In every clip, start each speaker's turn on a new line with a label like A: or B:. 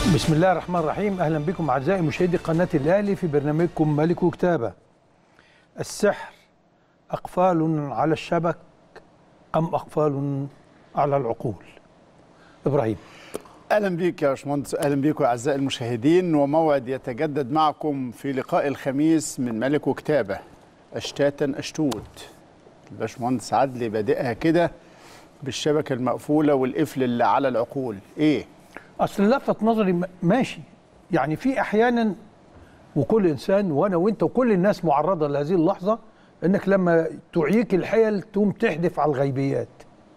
A: بسم الله الرحمن الرحيم. أهلا بكم أعزائي مشاهدي قناة الأهلي في برنامجكم ملك وكتابة. السحر أقفال على الشبك أم أقفال على العقول؟ إبراهيم.
B: أهلا بك يا باشمهندس، أهلا بكم أعزائي المشاهدين، وموعد يتجدد معكم في لقاء الخميس من ملك وكتابة. أشتاتا أشتوت. الباشمهندس عدلي بادئها كده بالشبكة المقفولة والقفل اللي على العقول. إيه؟
A: أصل لفت نظري ماشي، يعني في أحيانا وكل إنسان وأنا وأنت وكل الناس معرضة لهذه اللحظة إنك لما تعيك الحيل تقوم تحدف على الغيبيات.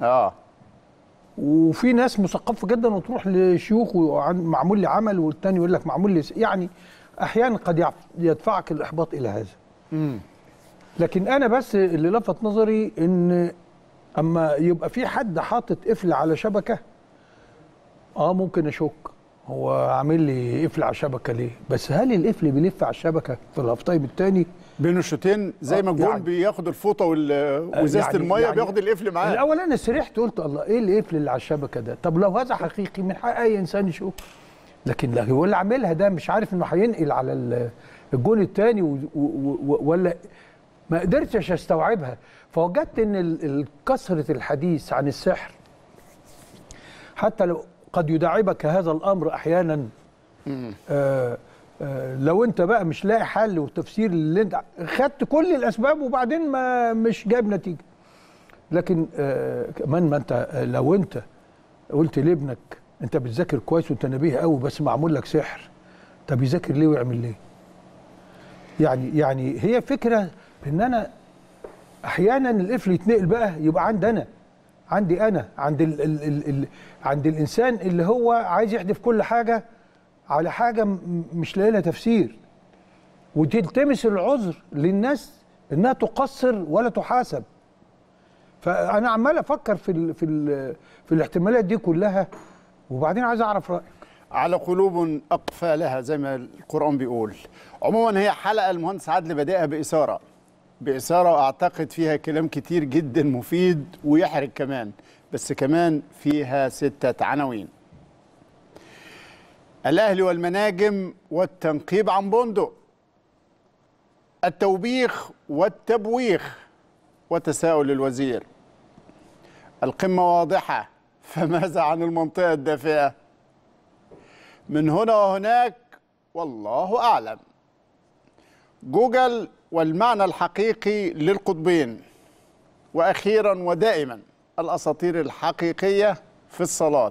A: وفي ناس مثقفة جدا وتروح لشيوخ ومعمول لي عمل، والتاني يقول لك معمول لي، يعني أحيانا قد يدفعك الإحباط إلى هذا. لكن أنا بس اللي لفت نظري إن أما يبقى في حد حاطط قفل على شبكة، ممكن اشك هو عامل لي قفل على الشبكه ليه؟ بس هل القفل بيلف على الشبكه في الهاف تايم الثاني
B: بين الشوطين زي ما الجون يعني بياخد الفوطه وازازه يعني الميه يعني بياخد القفل معاه؟
A: الاول انا سرحت قلت الله ايه القفل اللي على الشبكه ده؟ طب لو هذا حقيقي من حق اي انسان يشوف، لكن لا هو اللي عاملها ده مش عارف انه هينقل على الجون الثاني ولا ما قدرتش استوعبها. فوجدت ان كثره الحديث عن السحر حتى لو قد يداعبك هذا الامر احيانا، لو انت بقى مش لاقي حل وتفسير اللي انت خدت كل الاسباب وبعدين ما مش جايب نتيجه. لكن كمان ما انت لو انت قلت لابنك انت بتذاكر كويس وانت نبيه قوي بس معمول لك سحر، طب يذاكر ليه ويعمل ليه؟ يعني هي فكره ان انا احيانا القفل يتنقل بقى يبقى عندي انا عند الانسان اللي هو عايز يحدف كل حاجه على حاجه مش لاقي لها تفسير، وتلتمس العذر للناس انها تقصر ولا تحاسب. فانا عمال افكر في الاحتمالات دي كلها، وبعدين عايز اعرف رايك.
B: على قلوب اقفالها زي ما القران بيقول. عموما هي حلقه المهندس عادل بادئها باثاره واعتقد فيها كلام كتير جدا مفيد ويحرج كمان، بس كمان فيها 6 عناوين: الاهلي والمناجم والتنقيب عن بندق، التوبيخ والتبويخ وتساؤل الوزير، القمه واضحه فماذا عن المنطقه الدافئه، من هنا وهناك والله اعلم، جوجل والمعنى الحقيقي للقطبين، واخيرا ودائما الاساطير الحقيقيه في الصالات.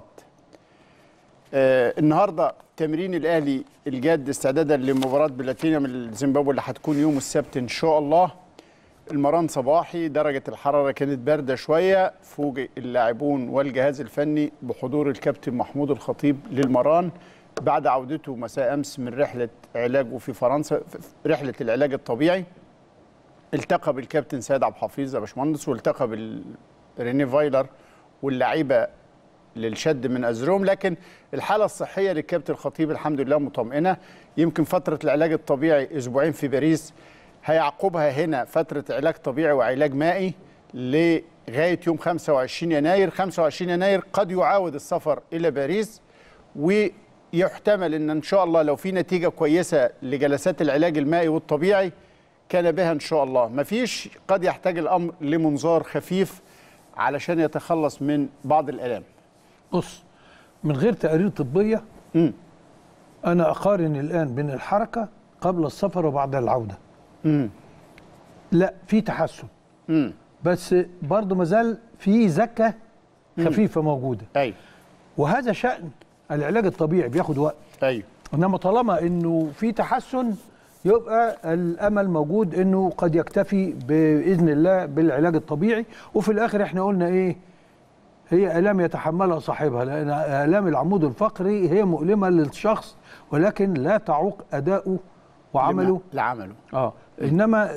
B: النهارده تمرين الاهلي الجاد استعدادا لمباراه بلاتينيوم الزيمبابوي اللي هتكون يوم السبت ان شاء الله. المران صباحي، درجه الحراره كانت بارده شويه، فوجئ اللاعبون والجهاز الفني بحضور الكابتن محمود الخطيب للمران بعد عودته مساء امس من رحله علاجه في فرنسا، رحله العلاج الطبيعي. التقى بالكابتن سيد عبد الحفيظ يا باشمهندس، والتقى بريني فايلر واللعيبه للشد من ازروم، لكن الحاله الصحيه للكابتن الخطيب الحمد لله مطمئنه. يمكن فتره العلاج الطبيعي اسبوعين في باريس، هيعقبها هنا فتره علاج طبيعي وعلاج مائي لغايه يوم 25 يناير. 25 يناير قد يعاود السفر الى باريس، ويحتمل ان شاء الله لو في نتيجه كويسه لجلسات العلاج المائي والطبيعي كان بها ان شاء الله. مفيش، قد يحتاج الامر لمنظار خفيف علشان يتخلص من بعض الالام.
A: بص، من غير تقارير طبيه انا اقارن الان بين الحركه قبل السفر وبعد العوده. لا، في تحسن، بس برضه مازال في زكه خفيفه موجوده.
B: ايوه،
A: وهذا شأن العلاج الطبيعي، بياخد وقت.
B: ايوه،
A: انما طالما انه في تحسن يبقى الامل موجود انه قد يكتفي باذن الله بالعلاج الطبيعي. وفي الاخر احنا قلنا ايه؟ هي الام يتحملها صاحبها، لان الام العمود الفقري هي مؤلمه للشخص ولكن لا تعوق اداؤه وعمله
B: لعمله.
A: انما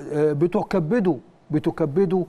A: بتكبده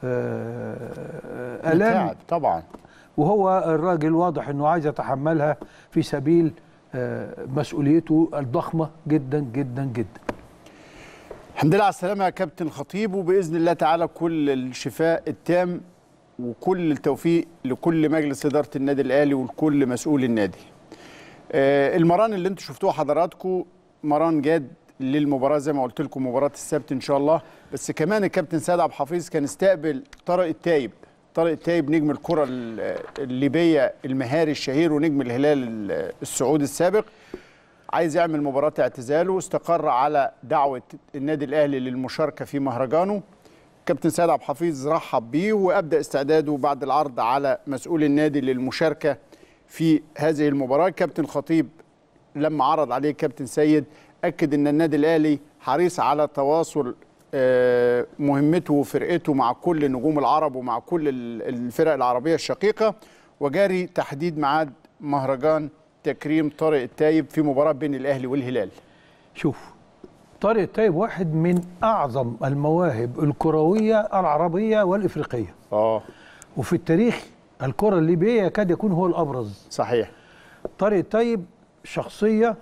A: الام
B: طبعا،
A: وهو الراجل واضح انه عايز يتحملها في سبيل مسؤوليته الضخمه جدا جدا جدا.
B: الحمد لله على السلامه يا كابتن الخطيب، وباذن الله تعالى كل الشفاء التام وكل التوفيق لكل مجلس اداره النادي الاهلي ولكل مسؤول النادي. المران اللي انتم شفتوها حضراتكم مران جاد للمباراه زي ما قلت لكم، مباراه السبت ان شاء الله. بس كمان الكابتن سيد عبد الحفيظ كان استقبل طارق التايب. طارق التايب نجم الكره الليبيه المهاري الشهير ونجم الهلال السعودي السابق، عايز يعمل مباراه اعتزاله، استقر على دعوه النادي الاهلي للمشاركه في مهرجانه. كابتن سيد عبد الحفيظ رحب بيه وابدا استعداده بعد العرض على مسؤول النادي للمشاركه في هذه المباراه. كابتن خطيب لما عرض عليه كابتن سيد اكد ان النادي الاهلي حريص على تواصل مهمته وفرقته مع كل نجوم العرب ومع كل الفرق العربيه الشقيقه، وجاري تحديد ميعاد مهرجان تكريم طارق التايب في مباراه بين الاهلي والهلال.
A: شوف، طارق التايب واحد من اعظم المواهب الكرويه العربيه والافريقيه. وفي التاريخ الكره الليبيه يكاد يكون هو الابرز.
B: صحيح.
A: طارق التايب شخصيه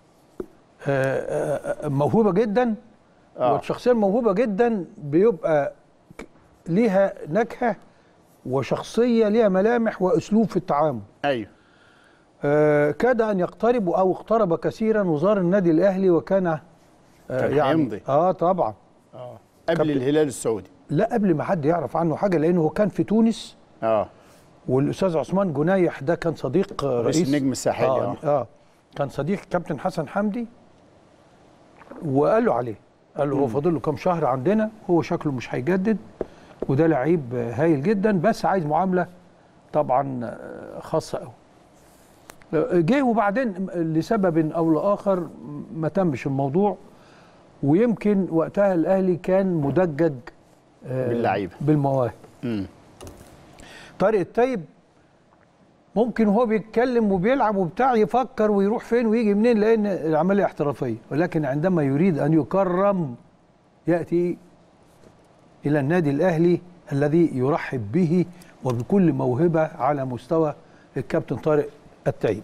A: موهوبه جدا. والشخصيه الموهوبه جدا بيبقى ليها نكهه وشخصيه ليها ملامح واسلوب في التعامل.
B: ايوه.
A: كاد ان يقترب او اقترب كثيرا وزار النادي الاهلي، وكان
B: يعني يمضي.
A: طبعا.
B: قبل الهلال السعودي.
A: لا، قبل ما حد يعرف عنه حاجه، لانه هو كان في تونس. والاستاذ عثمان جنايح ده كان صديق رئيس
B: النجم الساحلي.
A: كان صديق كابتن حسن حمدي، وقال له عليه، قال له هو فاضل له كام شهر عندنا، هو شكله مش هيجدد، وده لعيب هايل جدا بس عايز معامله طبعا خاصه قوي. جه وبعدين لسبب او لاخر ما تمش الموضوع، ويمكن وقتها الاهلي كان مدجج
B: باللعيبه
A: بالمواهب. طارق التايب ممكن وهو بيتكلم وبيلعب وبتاع يفكر ويروح فين ويجي منين، لان العمليه احترافيه، ولكن عندما يريد ان يكرم ياتي الى النادي الاهلي الذي يرحب به وبكل موهبه على مستوى الكابتن طارق التايب.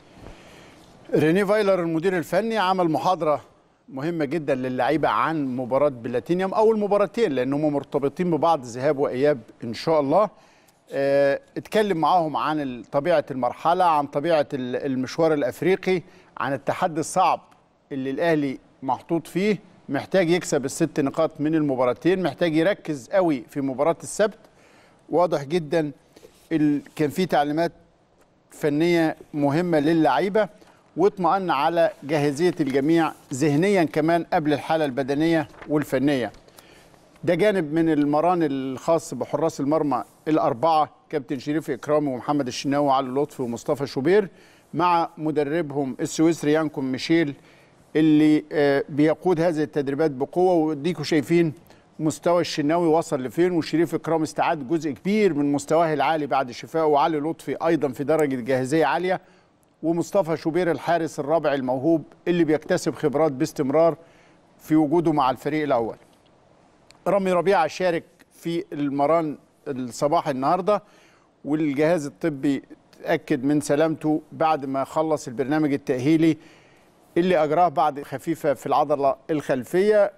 B: ريني فايلر المدير الفني عمل محاضره مهمه جدا للعيبه عن مباراه بلاتينيوم او المباراتين، لانهم مرتبطين ببعض ذهاب واياب ان شاء الله. اتكلم معاهم عن طبيعه المرحله، عن طبيعه المشوار الافريقي، عن التحدي الصعب اللي الاهلي محطوط فيه، محتاج يكسب ال6 نقاط من المباراتين، محتاج يركز قوي في مباراه السبت. واضح جدا كان في تعليمات فنيه مهمه للعيبه، واطمأن على جاهزيه الجميع ذهنيا كمان قبل الحاله البدنيه والفنيه. ده جانب من المران الخاص بحراس المرمى الأربعة، كابتن شريف إكرامي ومحمد الشناوي وعلي لطفي ومصطفى شوبير، مع مدربهم السويسري يانكون ميشيل اللي بيقود هذه التدريبات بقوة. وديكوا شايفين مستوى الشناوي وصل لفين، وشريف إكرامي استعاد جزء كبير من مستواه العالي بعد شفائه، وعلي لطفي أيضا في درجة جاهزية عالية، ومصطفى شوبير الحارس الرابع الموهوب اللي بيكتسب خبرات باستمرار في وجوده مع الفريق الأول. رامي ربيعة شارك في المران الصباحي النهارده، والجهاز الطبي تأكد من سلامته بعد ما خلص البرنامج التأهيلي اللي أجراه بعد خفيفة في العضلة الخلفية،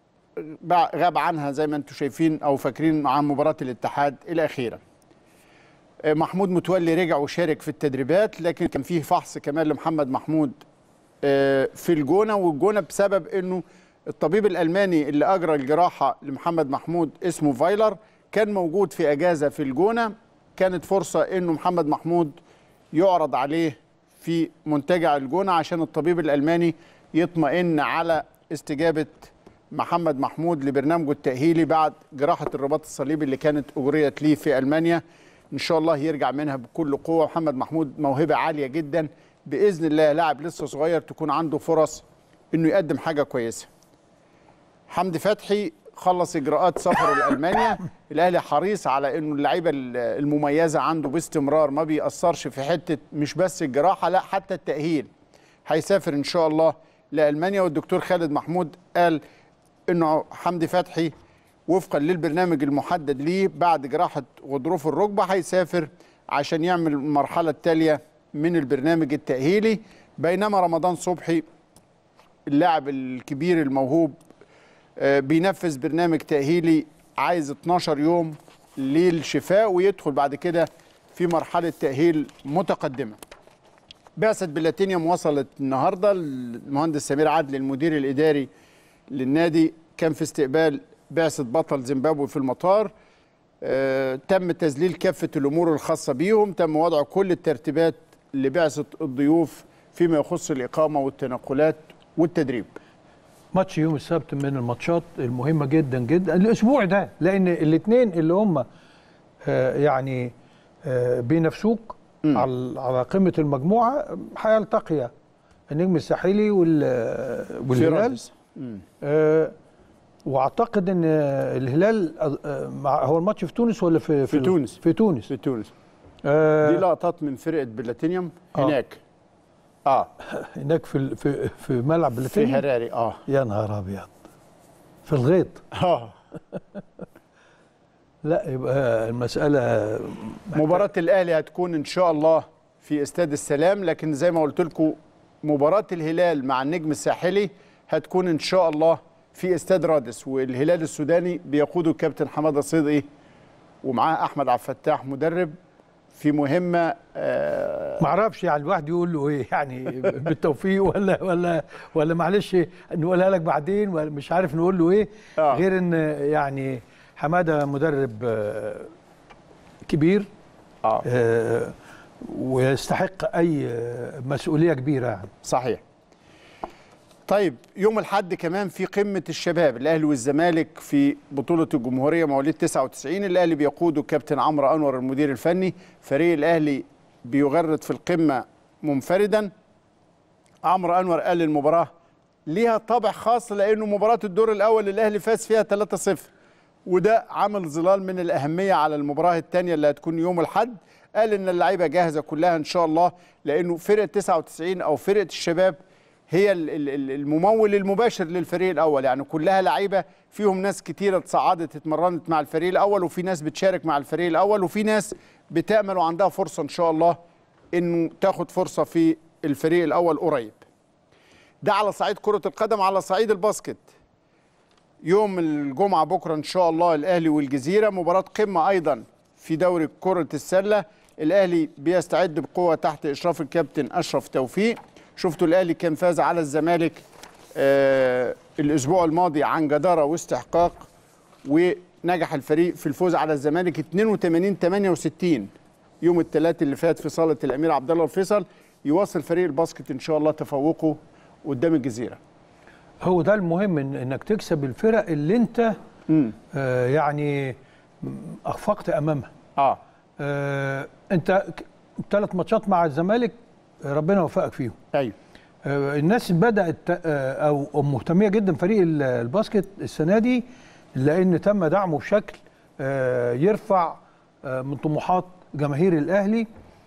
B: غاب عنها زي ما انتم شايفين أو فاكرين عن مباراة الاتحاد الأخيرة. محمود متولي رجع وشارك في التدريبات، لكن كان فيه فحص كمان لمحمد محمود في الجونة، والجونة بسبب أنه الطبيب الألماني اللي أجرى الجراحة لمحمد محمود اسمه فايلر كان موجود في أجازة في الجونة. كانت فرصة أنه محمد محمود يعرض عليه في منتجع الجونة عشان الطبيب الألماني يطمئن على استجابة محمد محمود لبرنامجه التأهيلي بعد جراحة الرباط الصليبي اللي كانت أجريت ليه في ألمانيا. إن شاء الله يرجع منها بكل قوة. محمد محمود موهبة عالية جدا، بإذن الله لاعب لسه صغير تكون عنده فرص إنه يقدم حاجة كويسة. حمدي فتحي خلص إجراءات سفره لألمانيا. الأهلي حريص على إنه اللعيبة المميزة عنده باستمرار ما بيأثرش في حتة مش بس الجراحة، لا حتى التأهيل. هيسافر إن شاء الله لألمانيا، والدكتور خالد محمود قال إنه حمدي فتحي وفقا للبرنامج المحدد ليه بعد جراحة غضروف الركبة هيسافر عشان يعمل المرحلة التالية من البرنامج التأهيلي، بينما رمضان صبحي اللاعب الكبير الموهوب بينفذ برنامج تأهيلي عايز 12 يوم للشفاء ويدخل بعد كده في مرحلة تأهيل متقدمة. بعثة بلاتينيوم وصلت النهارده. المهندس سمير عدلي المدير الاداري للنادي كان في استقبال بعثة بطل زيمبابوي في المطار. تم تذليل كافة الامور الخاصة بيهم، تم وضع كل الترتيبات لبعثة الضيوف فيما يخص الاقامة والتنقلات والتدريب.
A: ماتش يوم السبت من الماتشات المهمة جدا جدا الاسبوع ده، لان الاثنين اللي هم يعني بينافسوك على قمة المجموعة هيلتقيا النجم الساحلي والهلال. واعتقد ان الهلال هو الماتش في تونس ولا في
B: تونس؟
A: في تونس.
B: في تونس. دي لقطات من فرقة بلاتينيوم هناك.
A: هناك في ملعب بلاتينيوم
B: في هراري.
A: يا نهار ابيض، في الغيط. لا يبقى المسألة
B: مباراة الأهلي هتكون إن شاء الله في استاد السلام، لكن زي ما قلت لكم مباراة الهلال مع النجم الساحلي هتكون إن شاء الله في استاد رادس، والهلال السوداني بيقوده الكابتن حمادة صدقي ومعاه أحمد عبد الفتاح مدرب في مهمة.
A: معرفش يعني الواحد يقول له إيه يعني بالتوفيق ولا معلش نقولها لك بعدين، ولا مش عارف نقول له إيه. غير إن يعني حمادة مدرب كبير ويستحق أي مسؤولية كبيرة يعني.
B: صحيح. طيب يوم الأحد كمان في قمة الشباب الأهلي والزمالك في بطولة الجمهورية مواليد 99. الأهلي بيقوده كابتن عمرو أنور المدير الفني. فريق الأهلي بيغرد في القمة منفردا. عمرو أنور قال المباراة ليها طابع خاص لأنه مباراة الدور الأول الأهلي فاز فيها 3-0، وده عمل ظلال من الأهمية على المباراة الثانية اللي هتكون يوم الأحد. قال إن اللعيبة جاهزة كلها إن شاء الله، لأنه فرقة 99 أو فرقة الشباب هي الممول المباشر للفريق الأول، يعني كلها لعيبة فيهم ناس كتيرة اتصعدت اتمرنت مع الفريق الأول، وفي ناس بتشارك مع الفريق الأول، وفي ناس بتأمل وعندها فرصة إن شاء الله إنه تاخد فرصة في الفريق الأول قريب. ده على صعيد كرة القدم. على صعيد الباسكت يوم الجمعة بكرة إن شاء الله الأهلي والجزيرة مباراة قمة أيضا في دوري كرة السلة. الأهلي بيستعد بقوة تحت إشراف الكابتن أشرف توفيق. شفتوا الأهلي كان فاز على الزمالك الأسبوع الماضي عن جدارة واستحقاق، ونجح الفريق في الفوز على الزمالك 82-68 يوم الثلاث اللي فات في صالة الأمير عبد الله الفيصل. يواصل فريق الباسكت إن شاء الله تفوقه قدام الجزيرة.
A: هو ده المهم، انك تكسب الفرق اللي انت يعني اخفقت امامها. انت 3 ماتشات مع الزمالك ربنا وفقك فيهم.
B: ايوه.
A: الناس بدات او مهتميه جدا فريق الباسكت السنه دي، لان تم دعمه بشكل يرفع من طموحات جماهير الاهلي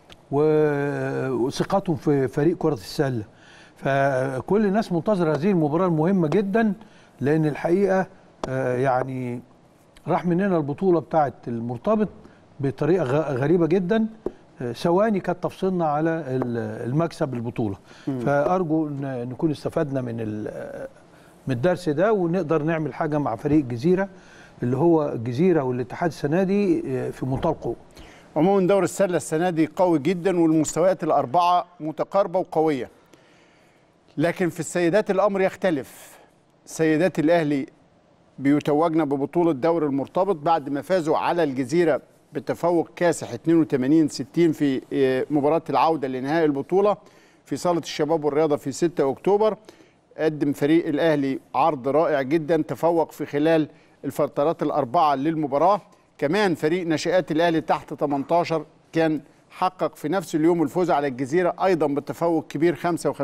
A: وثقتهم في فريق كره السله. فكل الناس منتظره هذه المباراه المهمه جدا، لان الحقيقه يعني راح مننا البطوله بتاعه المرتبط بطريقه غريبه جدا. ثواني كانت تفصلنا على المكسب البطوله. فارجو ان نكون استفدنا من الدرس ده، ونقدر نعمل حاجه مع فريق الجزيره اللي هو الجزيره والاتحاد السنه دي في منتهى القوه.
B: عموما دور السله السنه دي قوي جدا، والمستويات الاربعه متقاربه وقويه. لكن في السيدات الامر يختلف. سيدات الاهلي بيتوجنا ببطوله دوري المرتبط بعد ما فازوا على الجزيره بتفوق كاسح 82-60 في مباراه العوده لنهائي البطوله في صاله الشباب والرياضه في 6 اكتوبر. قدم فريق الاهلي عرض رائع جدا، تفوق في خلال الفترات الاربعه للمباراه. كمان فريق ناشئات الاهلي تحت 18 كان حقق في نفس اليوم الفوز على الجزيره ايضا بتفوق كبير 55-23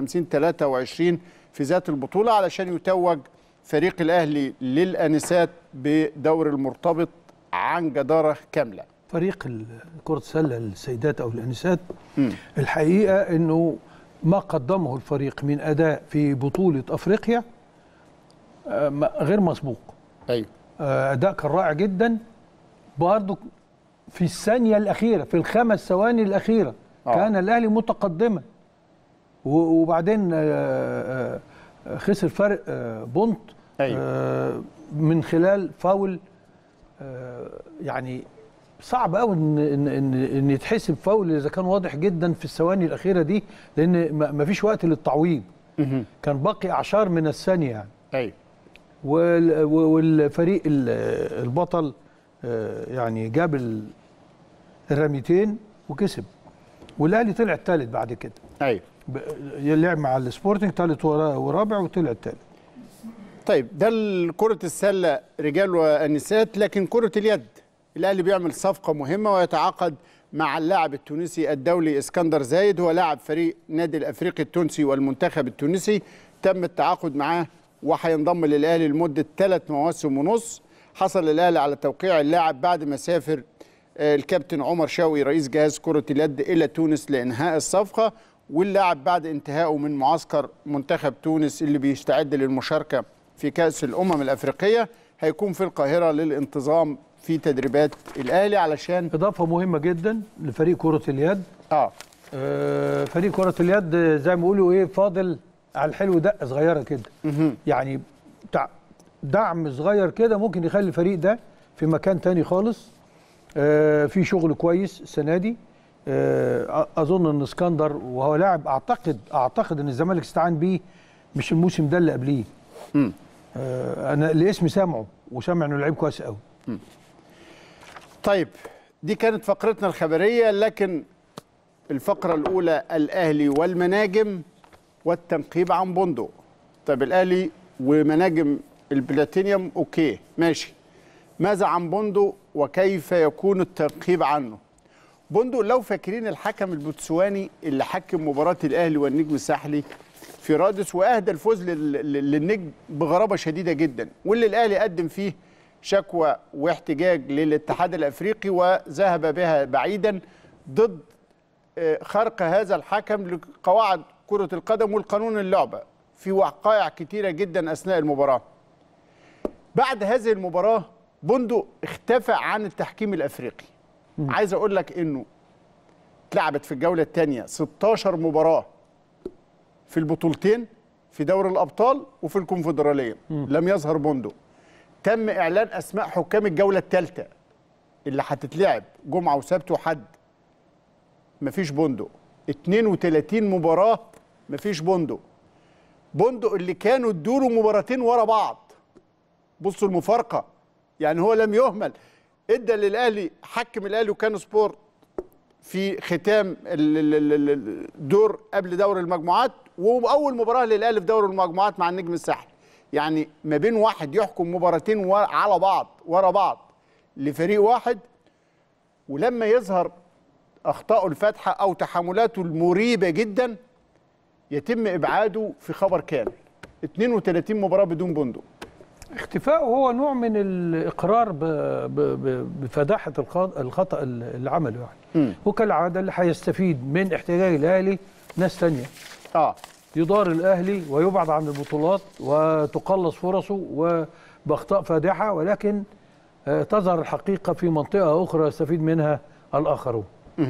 B: في ذات البطوله، علشان يتوج فريق الاهلي للانسات بدور المرتبط عن جداره كامله.
A: فريق كره السله السيدات او الانسات الحقيقه انه ما قدمه الفريق من اداء في بطوله افريقيا غير مسبوق.
B: ايوه.
A: اداء كان رائع جدا برضه في الثانيه الاخيره، في ال5 ثواني الاخيره كان الاهلي متقدما، وبعدين خسر فرق بونت.
B: أيوة.
A: من خلال فاول يعني صعب قوي ان يتحسب فاول اذا كان واضح جدا في الثواني الاخيره دي، لان ما فيش وقت للتعويض. كان باقي اعشار من الثانيه يعني.
B: ايوه.
A: والفريق البطل يعني جاب الرميتين وكسب، والاهلي طلع الثالث بعد كده.
B: ايوه.
A: لعب مع السبورتنج ثالث ورابع وطلع الثالث.
B: طيب ده كرة السلة رجال ونساء، لكن كرة اليد الاهلي بيعمل صفقة مهمة ويتعاقد مع اللاعب التونسي الدولي اسكندر زايد، هو لاعب فريق نادي الافريقي التونسي والمنتخب التونسي. تم التعاقد معاه وهينضم للاهلي لمدة 3 مواسم ونص. حصل الاهلي على توقيع اللاعب بعد ما سافر الكابتن عمر شوقي رئيس جهاز كرة اليد الى تونس لانهاء الصفقة، واللاعب بعد انتهائه من معسكر منتخب تونس اللي بيستعد للمشاركة في كأس الأمم الأفريقية هيكون في القاهرة للانتظام في تدريبات الأهلي علشان
A: إضافة مهمة جدا لفريق كرة اليد. فريق كرة اليد زي ما بيقولوا إيه، فاضل على الحلو دقة صغيرة كده. يعني دعم صغير كده ممكن يخلي الفريق ده في مكان تاني خالص. في شغل كويس السنة دي. أظن إن اسكندر وهو لاعب أعتقد إن الزمالك استعان بيه مش الموسم ده اللي قبليه. انا الاسم سامعه وسامع انه لعيب كويس قوي.
B: طيب دي كانت فقرتنا الخبريه، لكن الفقره الاولى الاهلي والمناجم والتنقيب عن بندق. طيب الاهلي ومناجم البلاتينيوم اوكي ماشي، ماذا عن بندق وكيف يكون التنقيب عنه؟ بندق لو فاكرين الحكم البوتسواني اللي حكم مباراه الاهلي والنجم الساحلي في رادس واهدى الفوز للنجم بغرابه شديده جدا، واللي الاهلي قدم فيه شكوى واحتجاج للاتحاد الافريقي وذهب بها بعيدا ضد خرق هذا الحكم لقواعد كره القدم والقانون اللعبه في وقائع كتيره جدا اثناء المباراه. بعد هذه المباراه بندق اختفى عن التحكيم الافريقي. عايز اقول لك انه اتلعبت في الجوله الثانيه 16 مباراه في البطولتين، في دوري الابطال وفي الكونفدراليه. لم يظهر بندق. تم اعلان اسماء حكام الجوله الثالثه اللي هتتلعب جمعه وسبت وحد، مفيش بندق. 32 مباراه مفيش بندق. بندق اللي كانوا ادوا مباراتين ورا بعض. بصوا المفارقه، يعني هو لم يهمل. ادى للاهلي، حكم الاهلي وكان سبورت في ختام الدور قبل دور المجموعات، واول مباراه للاهلي في دور المجموعات مع النجم الساحلي. يعني ما بين واحد يحكم مباراتين على بعض ورا بعض لفريق واحد، ولما يظهر اخطائه الفادحه او تحاملاته المريبه جدا يتم ابعاده في خبر كامل. 32 مباراه بدون بندق.
A: اختفاءه هو نوع من الاقرار بفداحه الخطا اللي عمله يعني. وكالعاده اللي هيستفيد من احتجاج الاهلي ناس ثانيه. يدار الاهلي ويبعد عن البطولات وتقلص فرصه وباخطاء فادحه، ولكن تظهر الحقيقه في منطقه اخرى يستفيد منها الاخرون.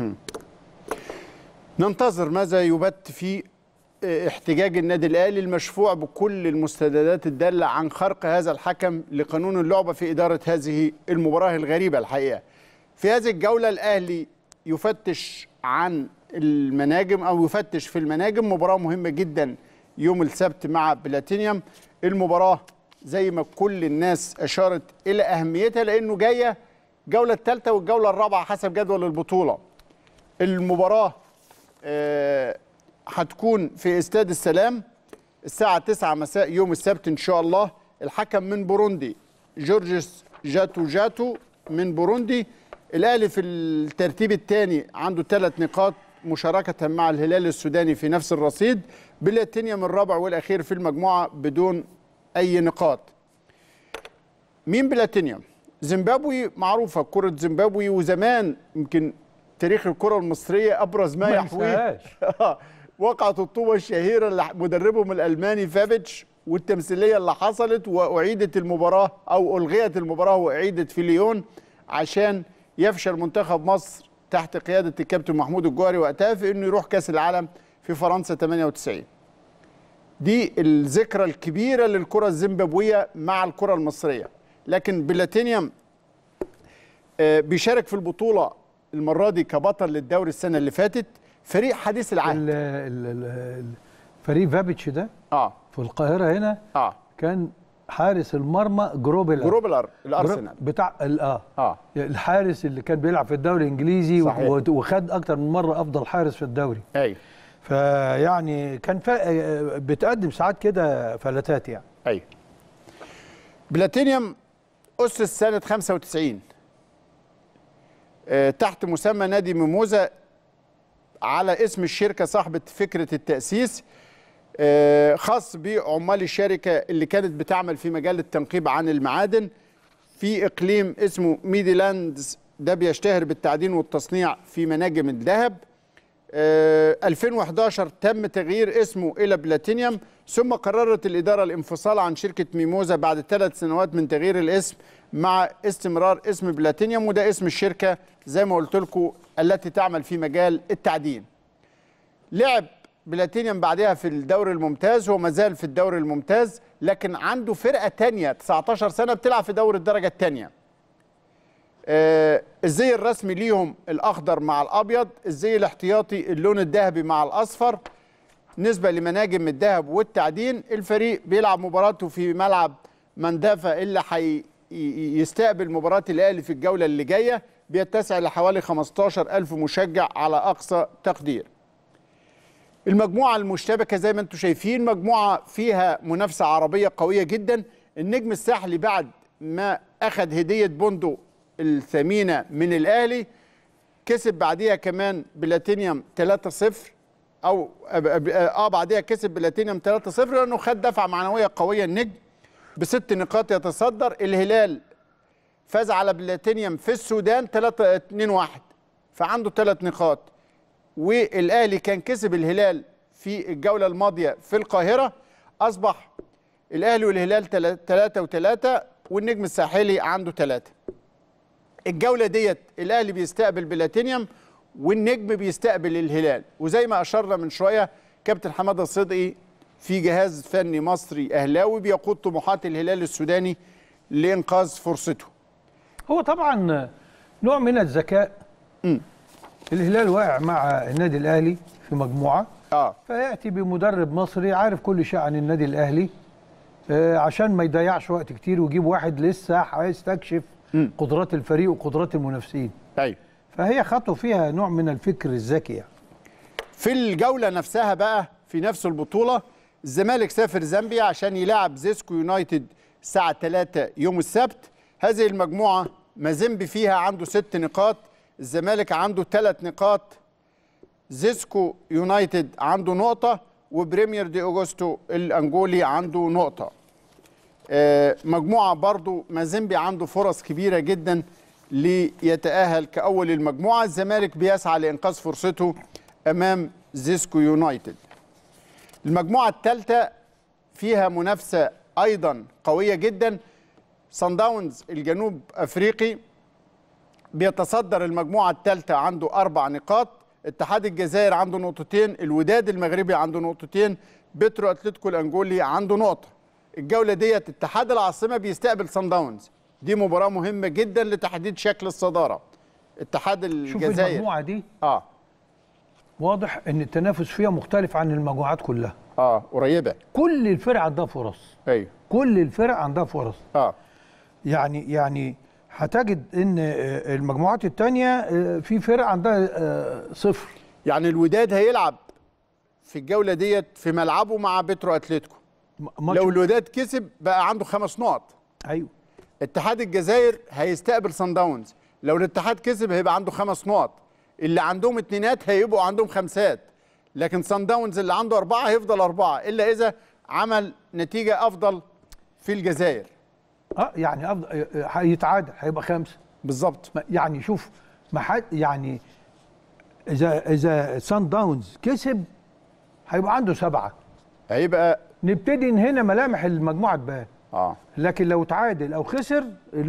B: ننتظر ماذا يبت في احتجاج النادي الاهلي المشفوع بكل المستندات الداله عن خرق هذا الحكم لقانون اللعبه في اداره هذه المباراه الغريبه الحقيقه. في هذه الجوله الاهلي يفتش عن المناجم او يفتش في المناجم. مباراه مهمه جدا يوم السبت مع بلاتينيوم. المباراه زي ما كل الناس اشارت الى اهميتها لانه جايه الجوله الثالثه والجوله الرابعه حسب جدول البطوله. المباراه هتكون في استاد السلام الساعة 9 مساء يوم السبت إن شاء الله. الحكم من بوروندي جورجيس جاتو من بوروندي. الأهلي في الترتيب الثاني عنده 3 نقاط مشاركة مع الهلال السوداني في نفس الرصيد. بلاتينيوم الرابع والأخير في المجموعة بدون أي نقاط. مين بلاتينيوم؟ زيمبابوي معروفة كرة زيمبابوي، وزمان يمكن تاريخ الكرة المصرية أبرز ما يحويه وقعت الطوبة الشهيرة اللي مدربهم الألماني فابيتش، والتمثيلية اللي حصلت وأعيدت المباراة أو ألغيت المباراة وأعيدت في ليون عشان يفشل منتخب مصر تحت قيادة الكابتن محمود الجوهري وقتها في إنه يروح كأس العالم في فرنسا 98. دي الذكرى الكبيرة للكرة الزيمبابوية مع الكرة المصرية. لكن بلاتينيوم بيشارك في البطوله المره دي كبطل للدوري السنه اللي فاتت، فريق حديث العهد.
A: فريق فابيتش ده في القاهره هنا كان حارس المرمى
B: جروبلر الارسنال
A: بتاع الحارس اللي كان بيلعب في الدوري الانجليزي وخد اكتر من مره افضل حارس في الدوري.
B: ايوه.
A: فيعني كان بتقدم ساعات كده فلتات يعني.
B: ايوه. بلاتينيوم اسس سنه 95 تحت مسمى نادي ميموزا على اسم الشركه صاحبه فكره التاسيس، خاص بعمال الشركه اللي كانت بتعمل في مجال التنقيب عن المعادن في اقليم اسمه ميديلاندز، ده بيشتهر بالتعدين والتصنيع في مناجم الذهب. 2011 تم تغيير اسمه الى بلاتينيوم، ثم قررت الاداره الانفصال عن شركه ميموزا بعد 3 سنوات من تغيير الاسم مع استمرار اسم بلاتينيوم، وده اسم الشركه زي ما قلت لكم التي تعمل في مجال التعدين. لعب بلاتينيوم بعدها في الدوري الممتاز، هو ما زال في الدوري الممتاز، لكن عنده فرقه ثانيه 19 سنه بتلعب في دوري الدرجه الثانيه. الزي الرسمي ليهم الاخضر مع الابيض، الزي الاحتياطي اللون الذهبي مع الاصفر. نسبه لمناجم الذهب والتعدين، الفريق بيلعب مباراته في ملعب مندفه اللي هيستقبل مباراه الاهلي في الجوله اللي جايه، بيتسع لحوالي 15,000 مشجع على اقصى تقدير. المجموعه المشتبكه زي ما انتم شايفين مجموعه فيها منافسه عربيه قويه جدا. النجم الساحلي بعد ما اخذ هديه بوندو الثمينه من الاهلي كسب بعديها كمان بلاتينيوم 3-0 بعديها كسب بلاتينيوم 3-0 لانه خد دفعه معنويه قويه. النجم ب6 نقاط يتصدر. الهلال فاز على بلاتينيوم في السودان 3-2-1 فعنده 3 نقاط، والاهلي كان كسب الهلال في الجوله الماضيه في القاهره. اصبح الاهلي والهلال 3-3 والنجم الساحلي عنده 3. الجوله ديت الاهلي بيستقبل بلاتينيوم والنجم بيستقبل الهلال، وزي ما اشرنا من شويه كابتن حماده صدقي في جهاز فني مصري اهلاوي بيقود طموحات الهلال السوداني لانقاذ فرصته.
A: هو طبعا نوع من الذكاء. الهلال واقع مع النادي الاهلي في مجموعه فياتي بمدرب مصري عارف كل شيء عن النادي الاهلي عشان ما يضيعش وقت كتير ويجيب واحد لسه هيستكشف قدرات الفريق وقدرات المنافسين.
B: ايوه.
A: فهي خطوه فيها نوع من الفكر الذكي يعني.
B: في الجوله نفسها بقى في نفس البطوله الزمالك سافر زامبيا عشان يلاعب زيسكو يونايتد الساعه 3 يوم السبت. هذه المجموعه مازيمبي فيها عنده 6 نقاط، الزمالك عنده 3 نقاط، زيسكو يونايتد عنده نقطه، وبريمير دي اوغوستو الانجولي عنده نقطه. مجموعه برضو مازيمبي عنده فرص كبيره جدا ليتأهل كأول المجموعه. الزمالك بيسعى لإنقاذ فرصته امام زيسكو يونايتد. المجموعه الثالثه فيها منافسه ايضا قويه جدا. صن داونز الجنوب افريقي بيتصدر المجموعه الثالثه عنده 4 نقاط، اتحاد الجزائر عنده نقطتين، الوداد المغربي عنده نقطتين، بترو اتلتيكو الانجولي عنده نقطه. الجوله ديت اتحاد العاصمه بيستقبل صن داونز، دي مباراه مهمه جدا لتحديد شكل الصداره. اتحاد الجزائر
A: شوف المجموعه دي واضح ان التنافس فيها مختلف عن المجموعات كلها.
B: قريبه.
A: كل الفرق عندها فرص.
B: ايوه.
A: كل الفرق عندها فرص. يعني هتجد ان المجموعات الثانيه في فرق عندها 0.
B: يعني الوداد هيلعب في الجوله ديت في ملعبه مع بترو اتلتيكو. لو الوداد كسب بقى عنده 5 نقط.
A: ايوه.
B: اتحاد الجزائر هيستقبل صن داونز، لو الاتحاد كسب هيبقى عنده 5 نقط. اللي عندهم 2 هيبقوا عندهم 5، لكن صن داونز اللي عنده 4 هيفضل 4 الا اذا عمل نتيجه افضل في الجزائر.
A: يعني افضل هيتعادل هيبقى 5
B: بالظبط.
A: يعني شوف ما حد يعني اذا صن داونز كسب هيبقى عنده 7،
B: هيبقى
A: نبتدي ان هنا ملامح المجموعه تبان. لكن لو تعادل او خسر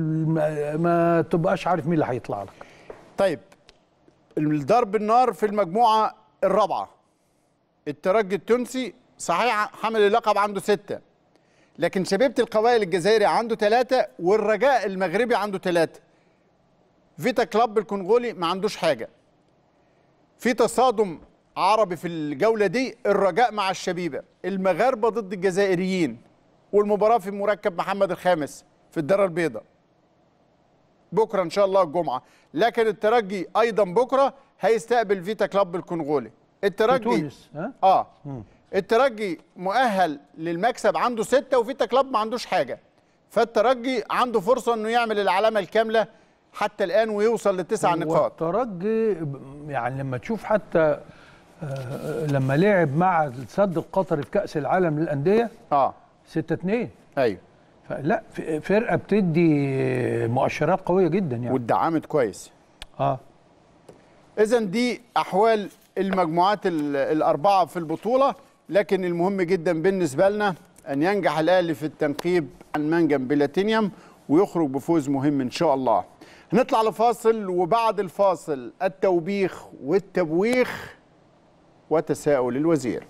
A: ما تبقاش عارف مين اللي هيطلع لك.
B: طيب الضرب النار في المجموعه الرابعه الترجي التونسي صحيح حامل اللقب عنده 6، لكن شبيبه القبائل الجزائري عنده 3 والرجاء المغربي عنده 3. فيتا كلاب الكونغولي ما عندوش حاجه. في تصادم عربي في الجوله دي، الرجاء مع الشبيبه، المغاربه ضد الجزائريين، والمباراه في مركب محمد الخامس في الدار البيضاء بكره ان شاء الله الجمعه. لكن الترجي ايضا بكره هيستقبل فيتا كلاب الكونغولي. الترجي
A: تونس ها؟
B: الترجي مؤهل للمكسب، عنده 6 وفيتا كلاب ما عندوش حاجه. فالترجي عنده فرصه انه يعمل العلامه الكامله حتى الان ويوصل ل9 نقاط.
A: الترجي يعني لما تشوف حتى لما لعب مع السد القطري في كأس العالم للأندية 6-2.
B: ايوه،
A: لا فرقة بتدي مؤشرات قوية جدا يعني،
B: واتدعمت كويس. إذن دي أحوال المجموعات الأربعة في البطولة. لكن المهم جدا بالنسبة لنا أن ينجح الأهلي في التنقيب عن منجم بلاتينيوم ويخرج بفوز مهم إن شاء الله. هنطلع لفاصل، وبعد الفاصل التوبيخ والتبويخ وتساؤل الوزير.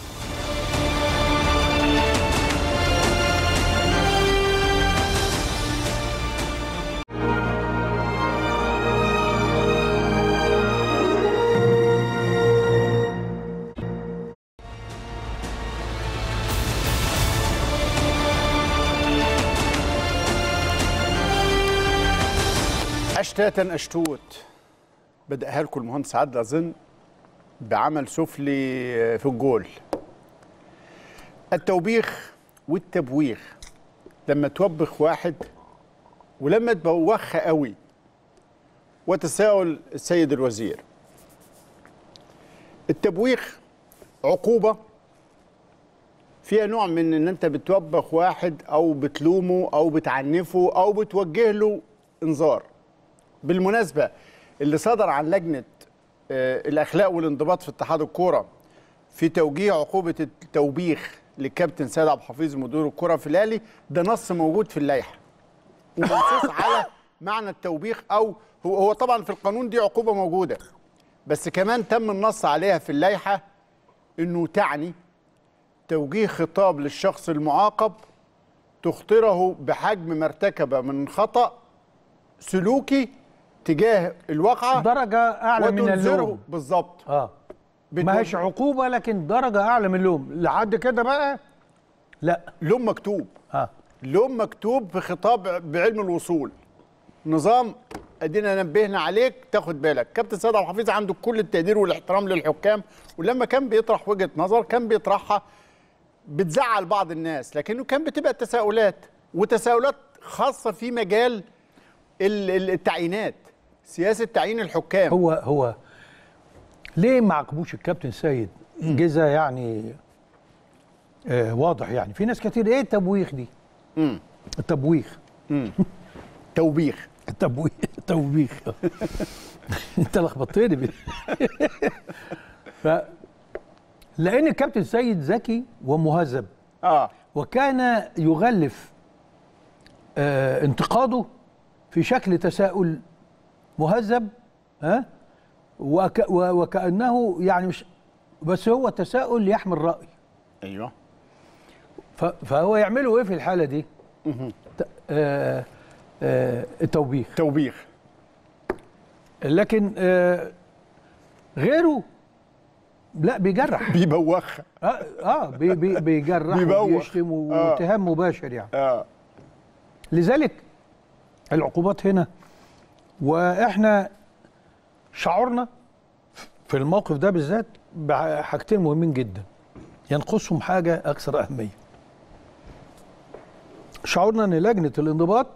B: أشتاتا أشتوت، بدأها لكم المهندس عادل أظن بعمل سفلي في الجول. التوبيخ والتبويخ، لما توبخ واحد ولما تبوخ قوي. وتساؤل السيد الوزير، التبويخ عقوبة فيها نوع من ان انت بتوبخ واحد او بتلومه او بتعنفه او بتوجه له انذار. بالمناسبة اللي صدر عن لجنة الأخلاق والانضباط في اتحاد الكورة في توجيه عقوبة التوبيخ للكابتن سيد عبد الحفيظ مدير الكرة في الأهلي، ده نص موجود في اللائحة ومنصوص على معنى التوبيخ، أو هو طبعا في القانون دي عقوبة موجودة، بس كمان تم النص عليها في اللائحة إنه تعني توجيه خطاب للشخص المعاقب تخطره بحجم ما ارتكب من خطأ سلوكي تجاه الواقعة
A: درجة أعلى من اللوم.
B: بالظبط.
A: ما هيش عقوبة لكن درجة أعلى من اللوم. لحد كده بقى لا،
B: لوم مكتوب. لوم مكتوب في خطاب بعلم الوصول، نظام ادينا نبهنا عليك تاخد بالك. كابتن سيد عبد الحفيظ عنده كل التقدير والاحترام للحكام، ولما كان بيطرح وجهة نظر كان بيطرحها بتزعل بعض الناس، لكنه كان بتبقى تساؤلات وتساؤلات خاصة في مجال التعيينات، سياسة تعيين الحكام.
A: هو ليه ما عاقبوش الكابتن سيد جزا يعني واضح يعني. في ناس كتير ايه التبويخ دي؟ التبويخ
B: توبيخ
A: توبيخ انت لخبطتني لان الكابتن سيد ذكي ومهذب وكان يغلف انتقاده في شكل تساؤل مهذب، وكأنه يعني مش بس هو تساؤل يحمل رأي.
B: ايوه.
A: فهو يعملوا ايه في الحالة دي؟ التوبيخ.
B: توبيخ.
A: لكن غيره لا بيجرح،
B: بيبوخ.
A: بيجرح وبيشتم واتهام مباشر يعني. لذلك العقوبات هنا، واحنا شعرنا في الموقف ده بالذات بحاجتين مهمين جدا ينقصهم حاجه اكثر اهميه. شعرنا ان لجنه الانضباط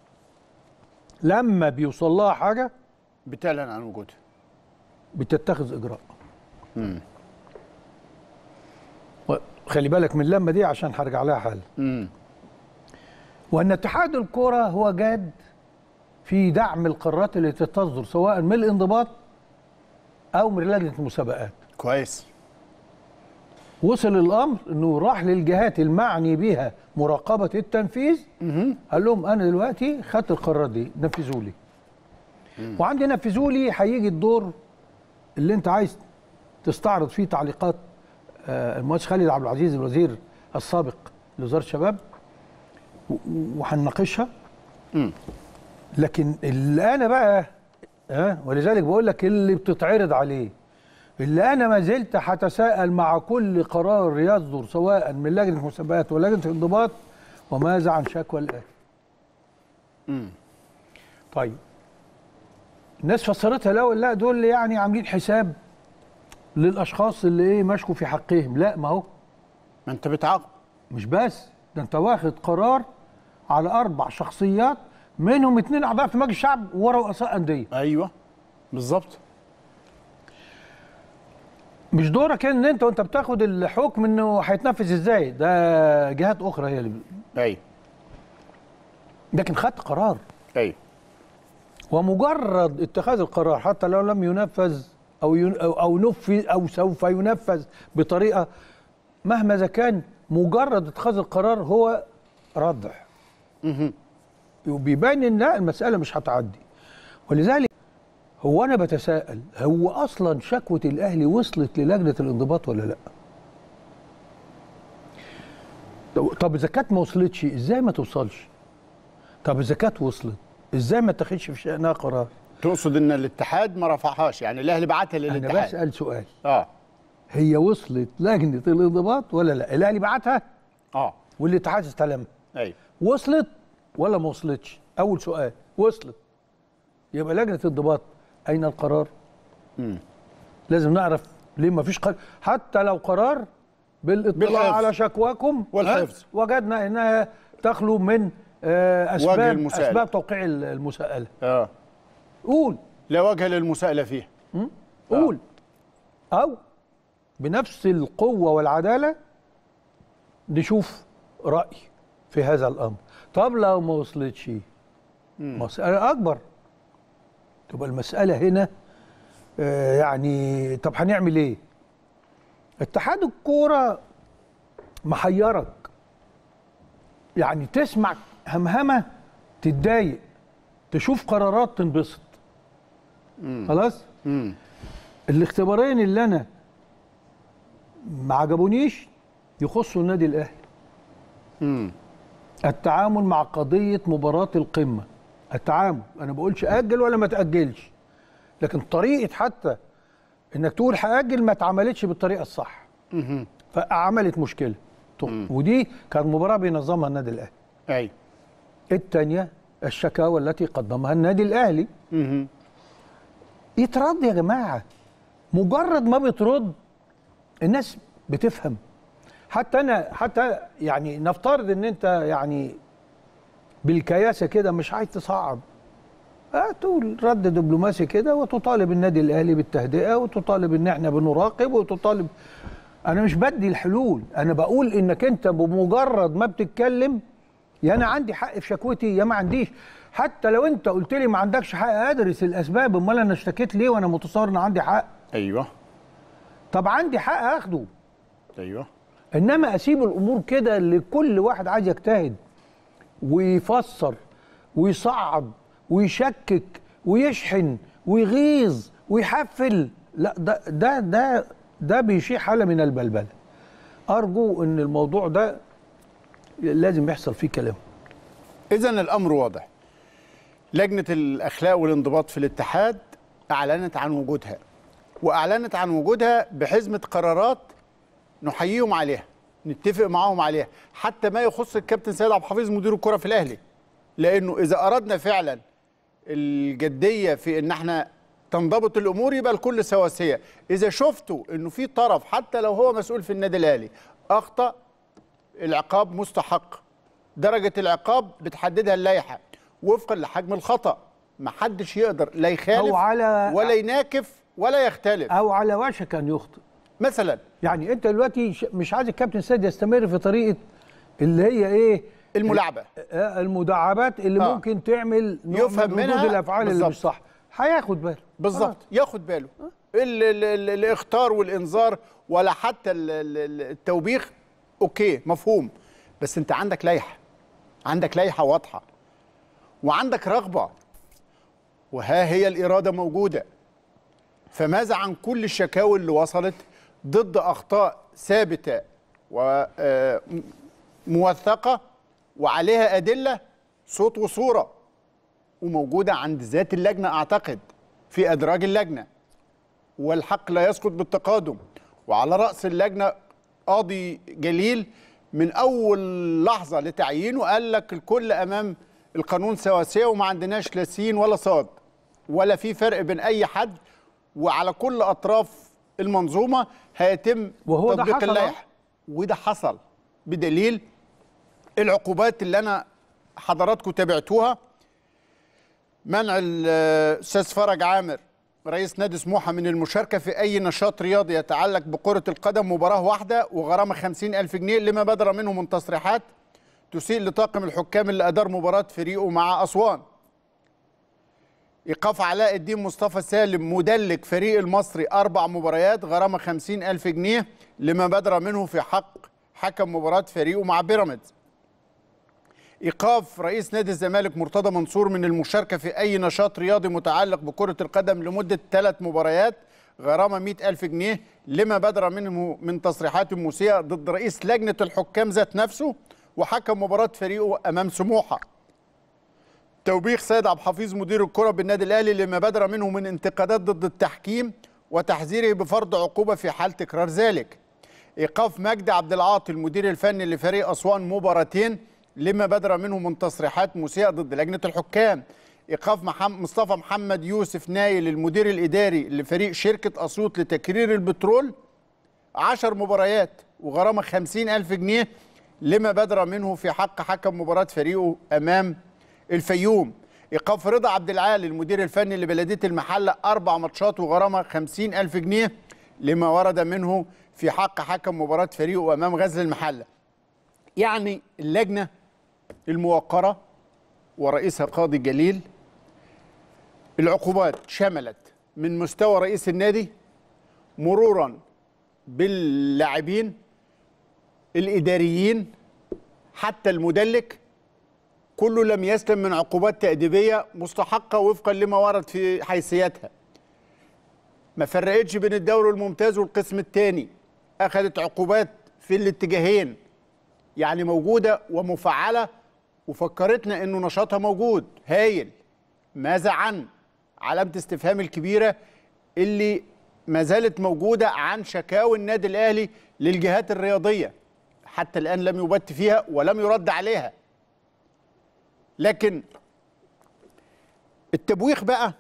A: لما بيوصل لها حاجه
B: بتعلن عن وجودها،
A: بتتخذ اجراء. خلي بالك من اللمه دي عشان هرجع لها حالا. وان اتحاد الكره هو جاد في دعم القرارات اللي تصدر سواء من الانضباط او من لجنه المسابقات.
B: كويس.
A: وصل الامر انه راح للجهات المعني بها مراقبه التنفيذ، قال لهم انا دلوقتي خدت القرارات دي نفذوا لي. وعندي نفذوا لي هيجي الدور اللي انت عايز تستعرض فيه تعليقات المهندس خالد عبد العزيز الوزير السابق لوزاره الشباب وهنناقشها. لكن اللي انا بقى ولذلك بقول لك اللي بتتعرض عليه، اللي انا ما زلت هتساءل مع كل قرار يصدر سواء من لجنه مسابقات ولجنه انضباط، وماذا عن شكوى الاهلي؟ طيب الناس فسرتها لا دول يعني عاملين حساب للاشخاص اللي مشكوا في حقهم. لا، ما هو
B: ما انت بتعاقب.
A: مش بس ده، انت واخد قرار على 4 شخصيات منهم 2 اعضاء في مجلس الشعب ورؤساء انديه.
B: ايوه بالظبط.
A: مش دورك ان انت وانت بتاخد الحكم انه هيتنفذ ازاي، ده جهات اخرى هي اللي
B: ايوه.
A: لكن خدت قرار.
B: ايوه.
A: ومجرد اتخاذ القرار حتى لو لم ينفذ او نفذ او سوف ينفذ بطريقه مهما اذا كان، مجرد اتخاذ القرار هو ردع. وبيبان ان لا، المساله مش هتعدي. ولذلك هو انا بتساءل، هو اصلا شكوى الاهلي وصلت للجنه الانضباط ولا لا؟ طب اذا كانت ما وصلتش ازاي ما توصلش؟ طب اذا كانت وصلت ازاي ما اتخذش في شأنها قرار؟
B: تقصد ان الاتحاد ما رفعهاش، يعني الاهلي بعتها للاتحاد؟
A: انا بسأل سؤال.
B: هي
A: وصلت لجنه الانضباط ولا لا؟ الاهلي بعتها والاتحاد استلمها.
B: ايوه.
A: وصلت ولا ما وصلتش؟ اول سؤال. وصلت، يبقى لجنه الانضباط اين القرار؟ لازم نعرف ليه ما فيش قرار، حتى لو قرار بالاطلاع على شكواكم
B: والحفظ
A: وجدنا انها تخلو من اسباب توقيع المساءله. قول
B: لا وجه للمساءله فيها.
A: قول. او بنفس القوه والعداله نشوف راي في هذا الامر. طب لو ما وصلتش مساله اكبر، تبقى المساله هنا يعني طب هنعمل ايه؟ اتحاد الكوره محيرك، يعني تسمع همهمه تتضايق، تشوف قرارات تنبسط. خلاص؟ الاختبارين اللي انا ما عجبونيش يخصوا النادي الاهلي. التعامل مع قضيه مباراه القمه، التعامل، انا ما بقولش اجل ولا ما تاجلش، لكن طريقه حتى انك تقول هاجل ما اتعملتش بالطريقه الصح، فعملت مشكله. ودي كانت مباراه بينظمها النادي الاهلي.
B: ايوه.
A: الثانيه الشكاوى التي قدمها النادي الاهلي. يترد يا جماعه، مجرد ما بترد الناس بتفهم. حتى يعني نفترض ان انت يعني بالكياسه كده مش عايز تصعد، تقول رد دبلوماسي كده وتطالب النادي الاهلي بالتهدئه وتطالب ان احنا بنراقب وتطالب. انا مش بدي الحلول، انا بقول انك انت بمجرد ما بتتكلم يا انا عندي حق في شكوتي يا ما عنديش. حتى لو انت قلت لي ما عندكش حق، ادرس الاسباب، امال انا اشتكيت ليه وانا متصور ان عندي حق؟
B: ايوه.
A: طب عندي حق اخده.
B: ايوه.
A: انما اسيب الامور كده اللي كل واحد عايز يجتهد ويفسر ويصعد ويشكك ويشحن ويغيظ ويحفل، لا ده بيشيع حاله من البلبله. ارجو ان الموضوع ده لازم يحصل فيه كلام.
B: اذن الامر واضح. لجنه الاخلاق والانضباط في الاتحاد اعلنت عن وجودها، واعلنت عن وجودها بحزمه قرارات نحييهم عليها، نتفق معاهم عليها، حتى ما يخص الكابتن سيد عبد الحفيظ مدير الكره في الاهلي. لانه اذا اردنا فعلا الجديه في ان احنا تنضبط الامور يبقى الكل سواسيه. اذا شفتوا انه في طرف حتى لو هو مسؤول في النادي الاهلي اخطا، العقاب مستحق. درجه العقاب بتحددها اللائحه وفقا لحجم الخطا، ما حدش يقدر لا يخالف ولا يناكف ولا يختلف
A: او على وشك ان يخطئ
B: مثلا.
A: يعني انت دلوقتي مش عايز الكابتن سيد يستمر في طريقه اللي هي
B: الملاعبه،
A: المداعبات اللي ممكن تعمل
B: يفهم منها
A: الافعال بالزبط. اللي مش صح، هياخد باله
B: بالظبط. ياخد باله. الاخطار والانذار ولا حتى التوبيخ اوكي مفهوم، بس انت عندك لائحه، عندك لائحه واضحه وعندك رغبه، وها هي الاراده موجوده. فماذا عن كل الشكاوي اللي وصلت ضد اخطاء ثابته وموثقه وعليها ادله صوت وصوره وموجوده عند ذات اللجنه اعتقد. في ادراج اللجنه، والحق لا يسقط بالتقادم. وعلى راس اللجنه قاضي جليل من اول لحظه لتعيينه قال لك الكل امام القانون سواسيه، وما عندناش لا سين ولا صاد ولا في فرق بين اي حد، وعلى كل اطراف المنظومه هيتم تطبيق اللائحه. وده حصل بدليل العقوبات اللي انا حضراتكم تابعتوها. منع الاستاذ فرج عامر رئيس نادي سموحه من المشاركه في اي نشاط رياضي يتعلق بكره القدم مباراه واحده، وغرامه 50,000 جنيه لما بدر منه من تصريحات تسيء لطاقم الحكام اللي ادار مباراه فريقه مع اسوان. ايقاف علاء الدين مصطفى سالم مدلك فريق المصري 4 مباريات، غرامه 50,000 جنيه لما بدر منه في حق حكم مباراه فريقه مع بيراميدز. إيقاف رئيس نادي الزمالك مرتضى منصور من المشاركة في أي نشاط رياضي متعلق بكرة القدم لمدة 3 مباريات، غرامة 100,000 جنيه لما بدر منه من تصريحات مسيئة ضد رئيس لجنة الحكام ذات نفسه وحكم مباراة فريقه أمام سموحة. توبيخ سيد عبد الحفيظ مدير الكرة بالنادي الأهلي لما بدر منه من انتقادات ضد التحكيم وتحذيره بفرض عقوبة في حال تكرار ذلك. إيقاف مجدي عبد العاطي المدير الفني لفريق أسوان مباراتين لما بدر منه من تصريحات مسيئة ضد لجنة الحكام. إيقاف مصطفى محمد يوسف نايل المدير الإداري لفريق شركة أسيوط لتكرير البترول 10 مباريات وغرامة 50,000 جنيه لما بدر منه في حق حكم مباراة فريقه أمام الفيوم. إيقاف رضا عبد العالي المدير الفني لبلدية المحلة 4 ماتشات وغرامة 50,000 جنيه لما ورد منه في حق حكم مباراة فريقه أمام غزل المحلة. يعني اللجنة الموقرة ورئيسها قاضي جليل، العقوبات شملت من مستوى رئيس النادي مرورا باللاعبين الإداريين حتى المدلك، كله لم يسلم من عقوبات تأديبية مستحقة وفقا لما ورد في حيثياتها. ما فرقتش بين الدوري الممتاز والقسم الثاني، أخذت عقوبات في الاتجاهين، يعني موجودة ومفعلة، وفكرتنا انه نشاطها موجود هايل. ماذا عن علامة استفهام الكبيرة اللي ما زالت موجودة عن شكاوى النادي الأهلي للجهات الرياضية؟ حتى الآن لم يبت فيها ولم يرد عليها. لكن التبويخ بقى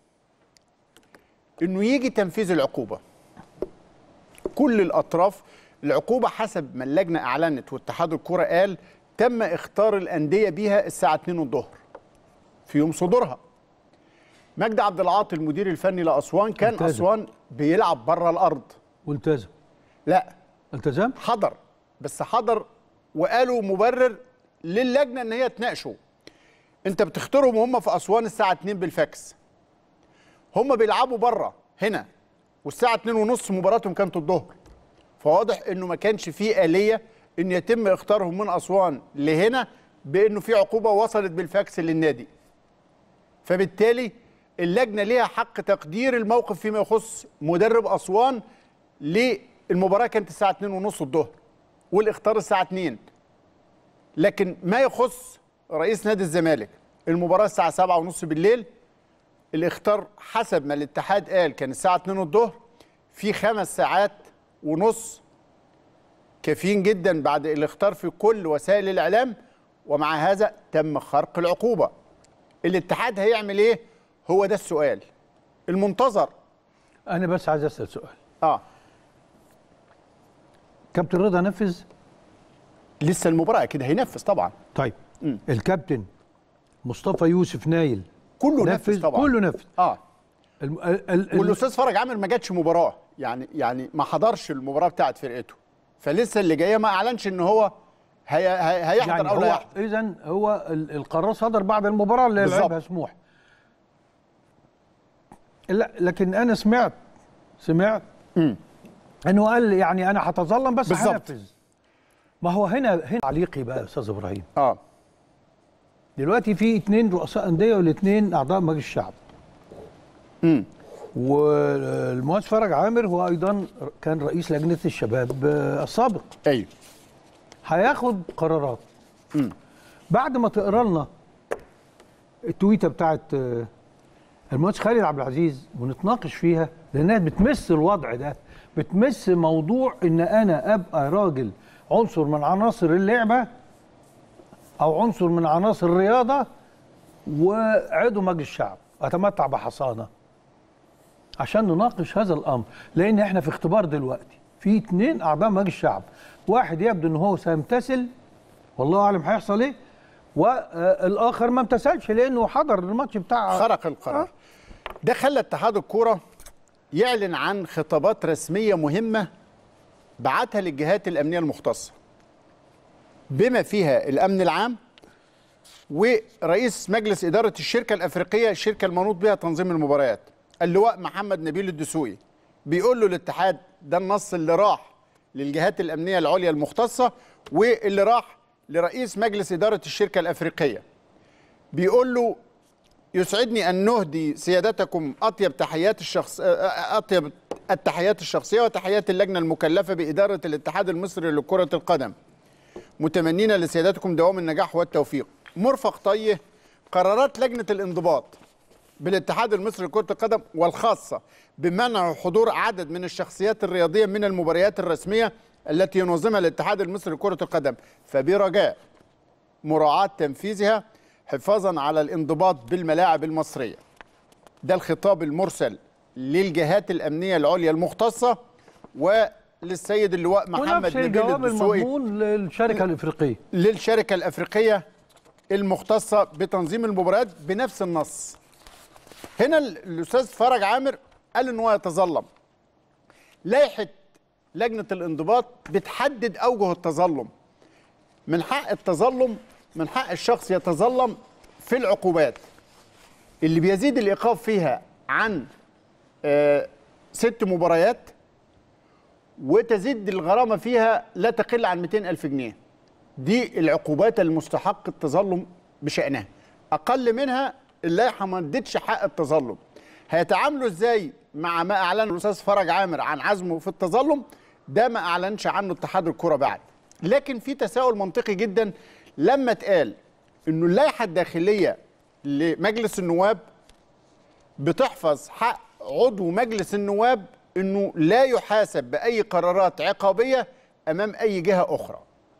B: انه يجي تنفيذ العقوبة. كل الأطراف العقوبة حسب ما اللجنة أعلنت واتحاد الكرة قال تم اختار الأندية بيها الساعة 2 الظهر في يوم صدورها. مجدي عبد العاطي المدير الفني لأسوان كان التزم. أسوان بيلعب بره الأرض والتزم. لا التزم، حضر، بس حضر وقالوا مبرر للجنة ان هي تناقشه. انت بتختارهم هم في أسوان الساعة 2 بالفاكس، هم بيلعبوا بره هنا والساعة 2:30 مباراتهم كانت الظهر، فواضح انه ما كانش فيه آلية ان يتم اختارهم من أسوان لهنا بانه في عقوبة وصلت بالفاكس للنادي. فبالتالي اللجنة ليها حق تقدير الموقف فيما يخص مدرب أسوان. للمباراة كانت الساعة 2:30 الظهر والاختار الساعة 2، لكن ما يخص رئيس نادي الزمالك المباراة الساعة 7:30 بالليل، الاختار حسب ما الاتحاد قال كان الساعة 2 الظهر، في 5 ساعات ونص كافيين جدا بعد الاختار في كل وسائل الإعلام، ومع هذا تم خرق العقوبة. الاتحاد هيعمل ايه؟ هو ده السؤال المنتظر.
A: انا بس عايز اسال سؤال. كابتن رضا نفذ؟
B: لسه المباراة كده هينفذ طبعا.
A: طيب الكابتن مصطفى يوسف نايل
B: كله نفذ طبعا،
A: كله نفذ.
B: والاستاذ فرج عامر ما جاتش مباراة، يعني ما حضرش المباراة بتاعت فرقته، فلسه اللي جايه ما اعلنش ان هو هيحضر يعني او لا يحضر.
A: اذا هو القرار صدر بعد المباراة اللي لعبها سموحة. لا لكن انا سمعت انه قال يعني انا هتظلم بس هنفذ. ما هو هنا تعليقي بقى يا استاذ ابراهيم. دلوقتي في 2 رؤساء انديه وال2 اعضاء مجلس الشعب. والمهندس فرج عامر هو ايضا كان رئيس لجنه الشباب السابق.
B: ايوه.
A: هياخد قرارات. بعد ما تقرا لنا التويته بتاعت المهندس خالد عبد العزيز ونتناقش فيها، لانها بتمس الوضع ده، بتمس موضوع ان انا ابقى راجل عنصر من عناصر اللعبه او عنصر من عناصر الرياضه وعضو مجلس الشعب اتمتع بحصانه، عشان نناقش هذا الامر. لان احنا في اختبار دلوقتي في 2 اعضاء مجلس الشعب، واحد يبدو ان هو سيمتثل والله اعلم هيحصل ايه، والاخر ما امتثلش لانه حضر الماتش بتاع
B: خرق القرار. ده خلى اتحاد الكوره يعلن عن خطابات رسميه مهمه بعتها للجهات الامنيه المختصه، بما فيها الامن العام ورئيس مجلس اداره الشركه الافريقيه، الشركه المنوط بها تنظيم المباريات، اللواء محمد نبيل الدسوقي. بيقول له الاتحاد، ده النص اللي راح للجهات الامنيه العليا المختصه واللي راح لرئيس مجلس اداره الشركه الافريقيه، بيقول له: يسعدني ان نهدي سيادتكم اطيب التحيات الشخصيه وتحيات اللجنه المكلفه باداره الاتحاد المصري لكره القدم، متمنين لسيادتكم دوام النجاح والتوفيق. مرفق طيه قرارات لجنه الانضباط بالاتحاد المصري لكره القدم والخاصه بمنع حضور عدد من الشخصيات الرياضيه من المباريات الرسميه التي ينظمها الاتحاد المصري لكره القدم، فبرجاء مراعاه تنفيذها حفاظا على الانضباط بالملاعب المصريه. ده الخطاب المرسل للجهات الامنيه العليا المختصه وللسيد اللواء محمد نبيل الدسوقي،
A: المضمون للشركه الافريقيه،
B: للشركه الافريقيه المختصه بتنظيم المباريات بنفس النص. هنا الاستاذ فرج عامر قال ان هو يتظلم. لائحه لجنه الانضباط بتحدد اوجه التظلم. من حق التظلم، من حق الشخص يتظلم في العقوبات اللي بيزيد الايقاف فيها عن 6 مباريات، وتزيد الغرامه فيها لا تقل عن 200,000 جنيه. دي العقوبات المستحق التظلم بشأنها. اقل منها اللائحه ما ادتش حق التظلم. هيتعاملوا ازاي مع ما اعلنه الاستاذ فرج عامر عن عزمه في التظلم؟ ده ما اعلنش عنه اتحاد الكره بعد. لكن في تساؤل منطقي جدا لما اتقال انه اللائحه الداخليه لمجلس النواب بتحفظ حق عضو مجلس النواب انه لا يحاسب باي قرارات عقابيه امام اي جهه اخرى،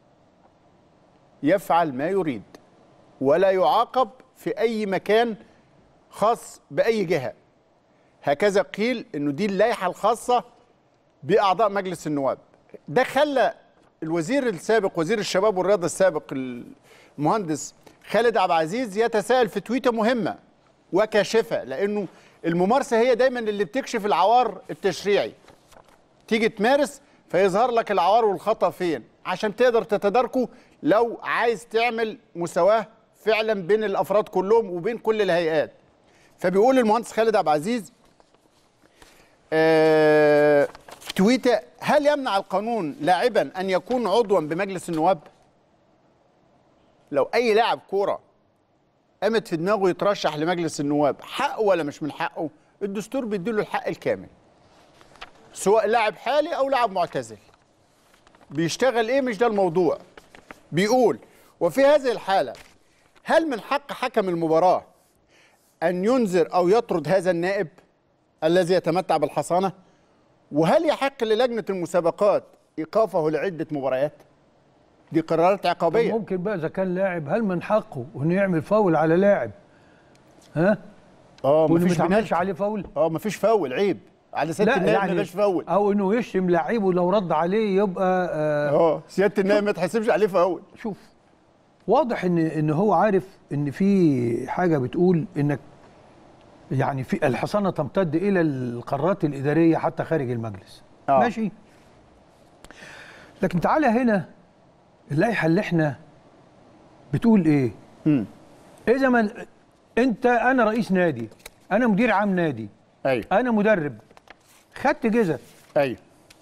B: يفعل ما يريد ولا يعاقب في اي مكان خاص باي جهه. هكذا قيل انه دي اللائحه الخاصه باعضاء مجلس النواب. ده خلى الوزير السابق، وزير الشباب والرياضه السابق المهندس خالد عبد العزيز، يتساءل في تويته مهمه وكاشفه، لانه الممارسه هي دايما اللي بتكشف العوار التشريعي. تيجي تمارس فيظهر لك العوار والخطا فين عشان تقدر تتداركه لو عايز تعمل مساواه فعلا بين الافراد كلهم وبين كل الهيئات. فبيقول المهندس خالد عبد العزيز تويته: هل يمنع القانون لاعبا ان يكون عضوا بمجلس النواب؟ لو اي لاعب كوره قامت في دماغه يترشح لمجلس النواب، حقه ولا مش من حقه؟ الدستور بيديله الحق الكامل، سواء لاعب حالي او لاعب معتزل. بيشتغل ايه مش ده الموضوع. بيقول: وفي هذه الحاله هل من حق حكم المباراه ان ينذر او يطرد هذا النائب الذي يتمتع بالحصانه؟ وهل يحق للجنه المسابقات ايقافه لعده مباريات؟ دي قرارات عقابيه.
A: ممكن بقى اذا كان لاعب، هل من حقه انه يعمل فاول على لاعب؟ ها؟
B: مفيش
A: ما تعملش عليه فاول؟
B: مفيش فاول، عيب على سياده النائب. يعني مفيش فاول،
A: او انه يشتم لعيبه لو رد عليه يبقى
B: سياده النائب ما تحسبش عليه فاول.
A: شوف، واضح ان هو عارف ان في حاجه بتقول انك يعني في الحصانه تمتد الى القرارات الاداريه حتى خارج المجلس. ماشي، لكن تعالى هنا اللائحه اللي احنا بتقول ايه؟ اذا ما انا رئيس نادي، انا مدير عام نادي،
B: ايوه،
A: انا مدرب، خدت جزء،
B: ايوه،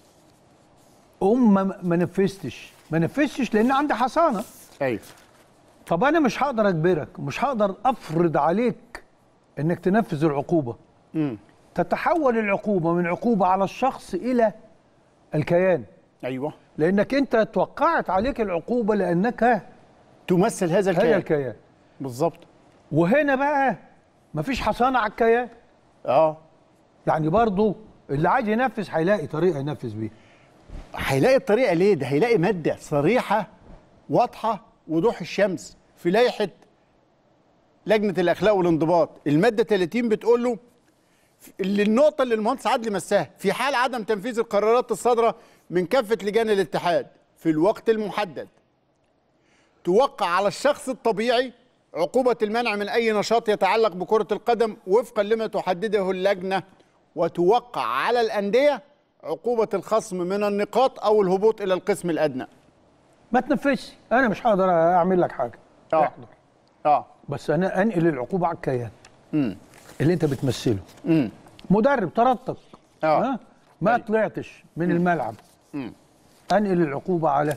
A: ما نفذتش لان عندي حصانه،
B: ايوه.
A: طب انا مش هقدر اجبرك، مش هقدر افرض عليك انك تنفذ العقوبه. تتحول العقوبه من عقوبه على الشخص الى الكيان.
B: ايوه،
A: لانك انت توقعت عليك العقوبه لانك
B: تمثل هذا الكيان.
A: هذا الكيان
B: بالظبط.
A: وهنا بقى مفيش حصانه على الكيان، يعني برضه اللي عايز ينفذ هيلاقي طريقه ينفذ بيها.
B: هيلاقي الطريقه ليه؟ ده هيلاقي ماده صريحه واضحه وضوح الشمس في لائحه لجنه الاخلاق والانضباط. الماده 30 بتقول له النقطه اللي المهندس عدلي مساها: في حال عدم تنفيذ القرارات الصادره من كافه لجان الاتحاد في الوقت المحدد توقع على الشخص الطبيعي عقوبه المنع من اي نشاط يتعلق بكره القدم وفقا لما تحدده اللجنه، وتوقع على الانديه عقوبه الخصم من النقاط او الهبوط الى القسم الادنى.
A: ما تنفذش، انا مش هقدر اعمل لك حاجه. احضر. بس انا انقل العقوبه على الكيان اللي انت بتمثله. مدرب طردتك ما طلعتش من الملعب، انقل العقوبه على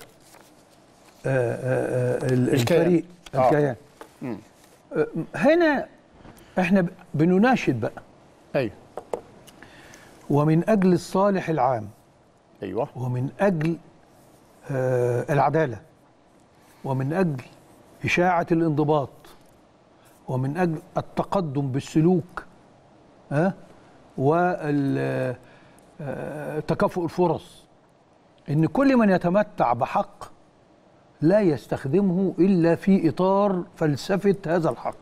A: الفريق الكيان. هنا احنا بنناشد بقى.
B: ايوه.
A: ومن اجل الصالح العام.
B: ايوه.
A: ومن اجل العداله، ومن اجل اشاعه الانضباط، ومن اجل التقدم بالسلوك وتكافؤ الفرص، ان كل من يتمتع بحق لا يستخدمه الا في اطار فلسفه هذا الحق.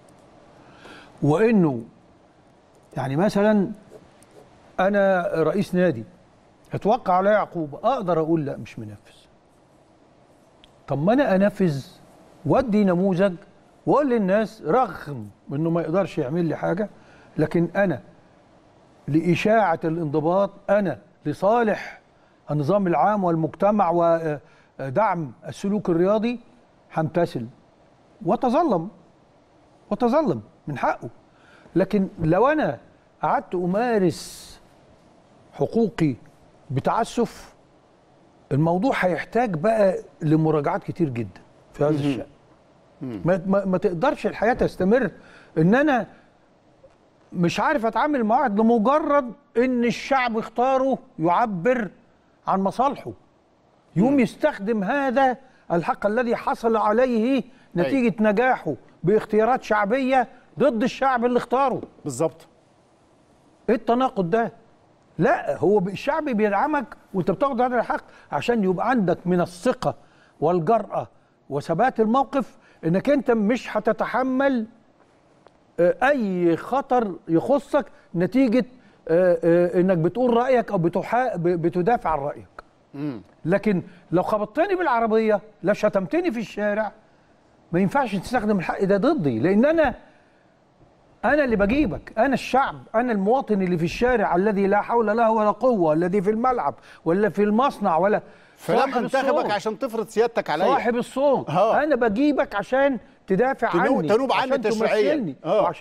A: وانه يعني مثلا انا رئيس نادي اتوقع علي عقوبه، اقدر اقول لا مش منفذ. طب ما انا انفذ وادي نموذج واقول للناس رغم انه ما يقدرش يعمل لي حاجه، لكن انا لاشاعه الانضباط، انا لصالح النظام العام والمجتمع ودعم السلوك الرياضي همتثل وتظلم من حقه. لكن لو انا قعدت امارس حقوقي بتعسف، الموضوع هيحتاج بقى لمراجعات كتير جدا في هذا الشأن. ما تقدرش الحياة تستمر ان انا مش عارف اتعامل مع واحد لمجرد ان الشعب اختاره يعبر عن مصالحه، يقوم يستخدم هذا الحق الذي حصل عليه نتيجة نجاحه باختيارات شعبية ضد الشعب اللي اختاره.
B: بالظبط.
A: ايه التناقض ده؟ لا، هو الشعب بيدعمك وانت بتاخد هذا الحق عشان يبقى عندك من الثقة والجرأة وثبات الموقف انك انت مش هتتحمل اي خطر يخصك نتيجة انك بتقول رأيك او بتدافع عن رأيك. لكن لو خبطتني بالعربية، لو شتمتني في الشارع، ما ينفعش تستخدم الحق ده ضدي، لان انا اللي بجيبك، انا الشعب، انا المواطن اللي في الشارع الذي لا حول له ولا قوة، الذي في الملعب ولا في المصنع ولا
B: فلم انتخبك عشان تفرض سيادتك عليا.
A: صاحب الصوت. انا بجيبك عشان تدافع عني،
B: تنوب عني تشريعيا،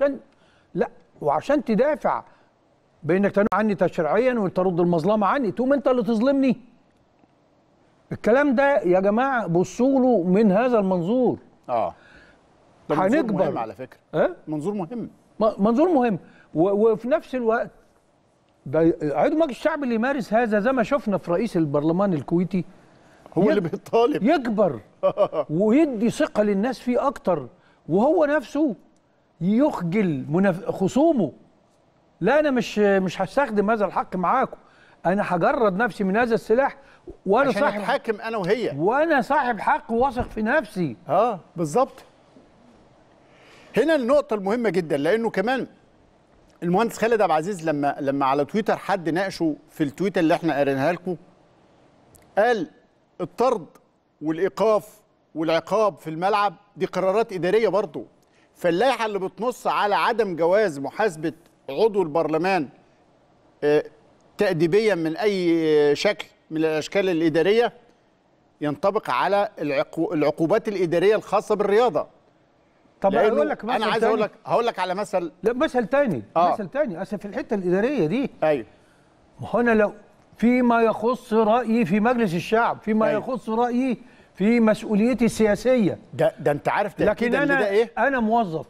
A: وعشان تدافع بانك تنوب عني تشريعيا وترد المظلمه عني، تقوم انت اللي تظلمني. الكلام ده يا جماعه بصوا له من هذا المنظور.
B: ده منظور مهم على فكره. منظور مهم.
A: منظور مهم، وفي نفس الوقت ده عضو مجلس الشعب اللي يمارس هذا، زي ما شفنا في رئيس البرلمان الكويتي،
B: هو اللي بيطالب
A: يكبر ويدي ثقة للناس فيه أكتر، وهو نفسه يخجل خصومه. لا، أنا مش هستخدم هذا الحق معاكم، أنا هجرد نفسي من هذا السلاح، وأنا
B: عشان
A: صاحب
B: أتحاكم أنا وهي،
A: وأنا صاحب حق وواثق في نفسي.
B: بالظبط. هنا النقطة المهمة جدا، لأنه كمان المهندس خالد عبد العزيز لما على تويتر حد ناقشه في التويتر اللي احنا قريناها لكم، قال الطرد والإيقاف والعقاب في الملعب دي قرارات إدارية برضه، فاللائحة اللي بتنص على عدم جواز محاسبة عضو البرلمان تأديبيا من أي شكل من الأشكال الإدارية ينطبق على العقوبات الإدارية الخاصة بالرياضة.
A: طب اقول لك مثل،
B: انا عايز هقول لك على مثل.
A: لا، مثل تاني. مثل تاني اصل في الحته الاداريه دي.
B: ايوه.
A: ما هو انا لو فيما يخص رايي في مجلس الشعب، فيما يخص رايي في مسؤوليتي السياسيه،
B: ده انت عارف
A: لكن انا موظف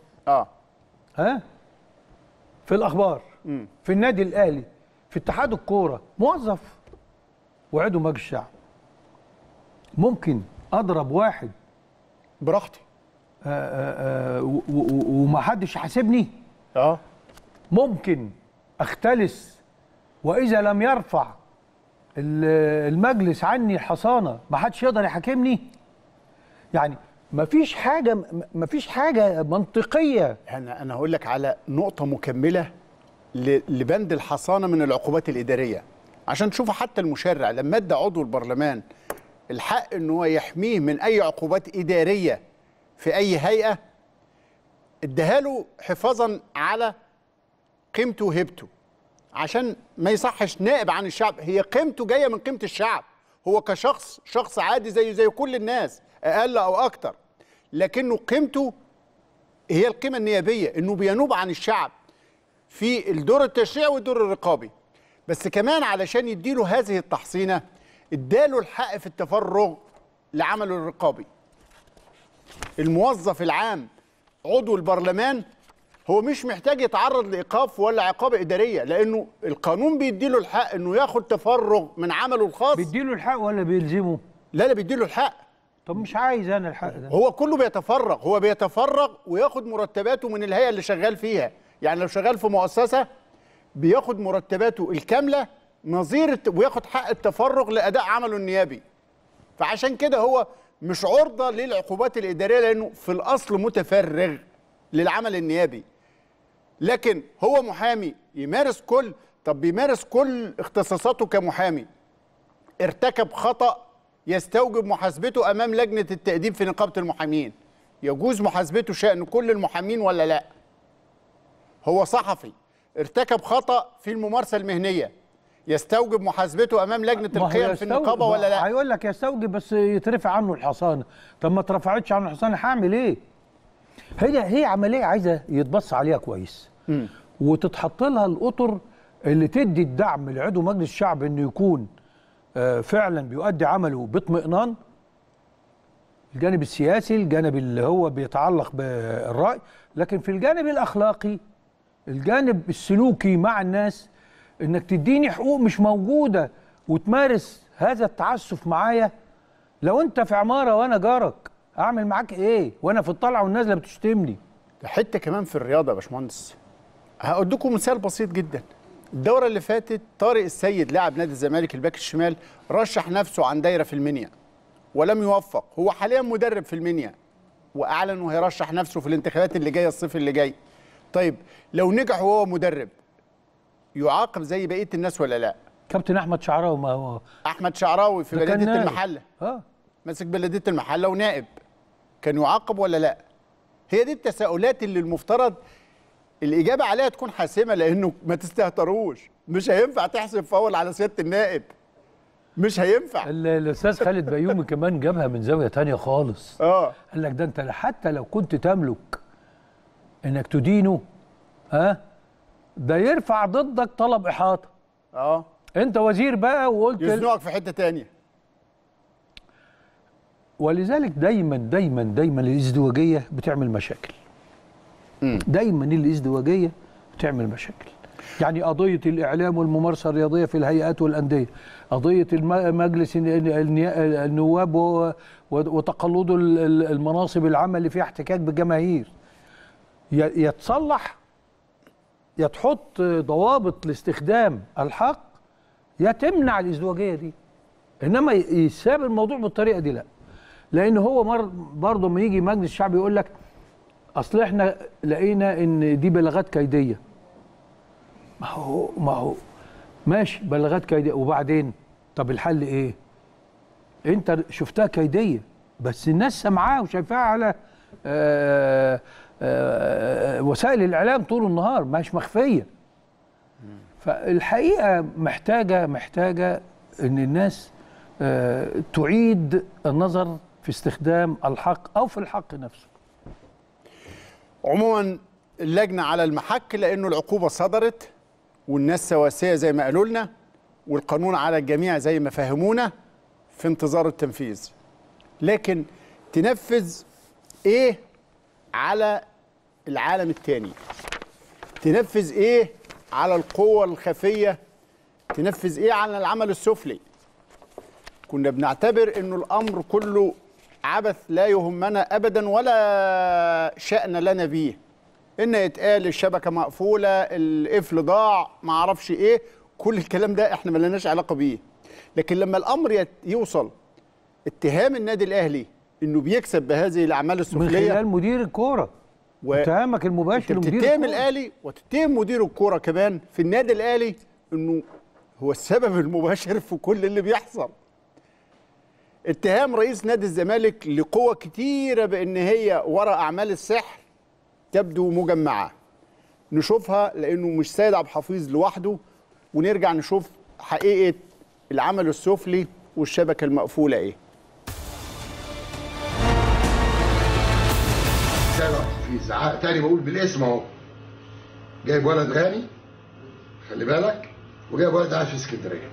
A: في الاخبار، في النادي الاهلي، في اتحاد الكوره، موظف وعضو مجلس الشعب، ممكن اضرب واحد
B: براحتي
A: وما حدش يحاسبني.
B: اه
A: ممكن اختلس، واذا لم يرفع المجلس عني الحصانه ما حدش يقدر يحاكمني؟ يعني مفيش حاجه منطقيه.
B: انا هقول لك على نقطه مكمله لبند الحصانه من العقوبات الاداريه، عشان تشوفوا حتى المشرع لما ادى عضو البرلمان الحق ان هو يحميه من اي عقوبات اداريه في اي هيئه، اداها له حفاظا على قيمته وهيبته، عشان ما يصحش نائب عن الشعب. هي قيمته جايه من قيمه الشعب، هو شخص عادي زي كل الناس، اقل او اكتر، لكنه قيمته هي القيمه النيابيه، انه بينوب عن الشعب في الدور التشريعي والدور الرقابي. بس كمان علشان يديله هذه التحصينه اداله الحق في التفرغ لعمله الرقابي. الموظف العام عضو البرلمان هو مش محتاج يتعرض لايقاف ولا عقاب اداريه، لانه القانون بيديله الحق انه ياخد تفرغ من عمله الخاص.
A: بيديله الحق ولا بيلزمه؟
B: لا بيديله الحق.
A: طب مش عايز انا الحق ده.
B: هو كله بيتفرغ وياخد مرتباته من الهيئه اللي شغال فيها. يعني لو شغال في مؤسسه بياخد مرتباته الكامله نظير وياخد حق التفرغ لاداء عمله النيابي. فعشان كده هو مش عرضه للعقوبات الاداريه، لانه في الاصل متفرغ للعمل النيابي. لكن هو محامي بيمارس كل اختصاصاته كمحامي، ارتكب خطأ يستوجب محاسبته امام لجنه التأديب في نقابه المحامين. يجوز محاسبته شأن كل المحامين ولا لا؟ هو صحفي ارتكب خطأ في الممارسه المهنيه، يستوجب محاسبته امام لجنه القيم في النقابه ولا لا؟
A: هيقول لك يستوجب بس يترفع عنه الحصانه. طب ما اترفعتش عنه الحصانه هعمل ايه؟ هي عمليه عايزه يتبص عليها كويس وتتحط لها الاطر اللي تدي الدعم لعضو مجلس الشعب انه يكون فعلا بيؤدي عمله باطمئنان، الجانب السياسي، الجانب اللي هو بيتعلق بالرأي، لكن في الجانب الأخلاقي، الجانب السلوكي مع الناس، انك تديني حقوق مش موجودة وتمارس هذا التعسف معايا. لو انت في عمارة وانا جارك اعمل معاك ايه وانا في الطلعة والنازلة بتشتمني؟
B: حتة كمان في الرياضة يا باشمهندس، هأديكم مثال بسيط جدا. الدورة اللي فاتت طارق السيد لاعب نادي الزمالك الباك الشمال رشح نفسه عن دايرة في المنيا ولم يوفق. هو حاليا مدرب في المنيا واعلن انه هيرشح نفسه في الانتخابات اللي جايه الصيف اللي جاي. طيب لو نجح وهو مدرب يعاقب زي بقيه الناس ولا لا؟
A: كابتن احمد شعراوي، ما هو
B: احمد شعراوي في بلديه المحله،
A: ماسك
B: بلديه المحله ونائب، كان يعاقب ولا لا؟ هي دي التساؤلات اللي المفترض الاجابه عليها تكون حاسمه، لانه ما تستهتروش، مش هينفع تحسب فاول على سياده النائب، مش هينفع.
A: الاستاذ خالد بيومي كمان جابها من زاويه ثانيه خالص. قال لك ده انت حتى لو كنت تملك انك تدينه ده يرفع ضدك طلب احاطه. انت وزير بقى وقلت
B: يزنقك في حته ثانيه.
A: ولذلك دايما دايما دايما الازدواجيه بتعمل مشاكل. دايما الازدواجيه بتعمل مشاكل. يعني قضيه الاعلام والممارسه الرياضيه في الهيئات والانديه، قضيه مجلس النواب وتقلد المناصب العامه اللي فيها احتكاك بالجماهير، يتصلح، يا تحط ضوابط لاستخدام الحق، يا تمنع الازدواجيه دي. انما يساب الموضوع بالطريقه دي لا. لان هو برضه لما يجي مجلس الشعب يقول لك اصل احنا لقينا ان دي بلاغات كيديه. ما هو ماشي بلاغات كيديه، وبعدين طب الحل ايه؟ انت شفتها كيديه بس الناس سامعاها وشايفاها على وسائل الاعلام طول النهار، مش مخفيه. فالحقيقه محتاجه ان الناس تعيد النظر في استخدام الحق او في الحق نفسه.
B: عموما اللجنه على المحك، لانه العقوبه صدرت والناس سواسيه زي ما قالوا لنا، والقانون على الجميع زي ما فهمونا، في انتظار التنفيذ. لكن تنفذ ايه على العالم الثاني؟ تنفذ ايه على القوة الخفية؟ تنفذ ايه على العمل السفلي؟ كنا بنعتبر انه الامر كله عبث لا يهمنا ابدا ولا شأن لنا به، ان يتقال الشبكه مقفوله، القفل ضاع، ما اعرفش ايه، كل الكلام ده احنا ما لناش علاقه بيه. لكن لما الامر يوصل اتهام النادي الاهلي انه بيكسب بهذه الاعمال السفليه
A: من خلال مدير الكوره، اتهامك المباشر لمدير الكوره،
B: تتهم الاهلي وتتهم مدير الكوره كمان في النادي الاهلي انه هو السبب المباشر في كل اللي بيحصل. اتهام رئيس نادي الزمالك لقوى كتيره بان هي وراء اعمال السحر تبدو مجمعه. نشوفها لانه مش سيد عبد الحفيظ لوحده، ونرجع نشوف حقيقه العمل السفلي والشبكه المقفوله ايه.
C: سيد عبد الحفيظ تاني بقول بالاسم اهو، جايب ولد غني خلي بالك، وجايب ولد قاعد في اسكندريه.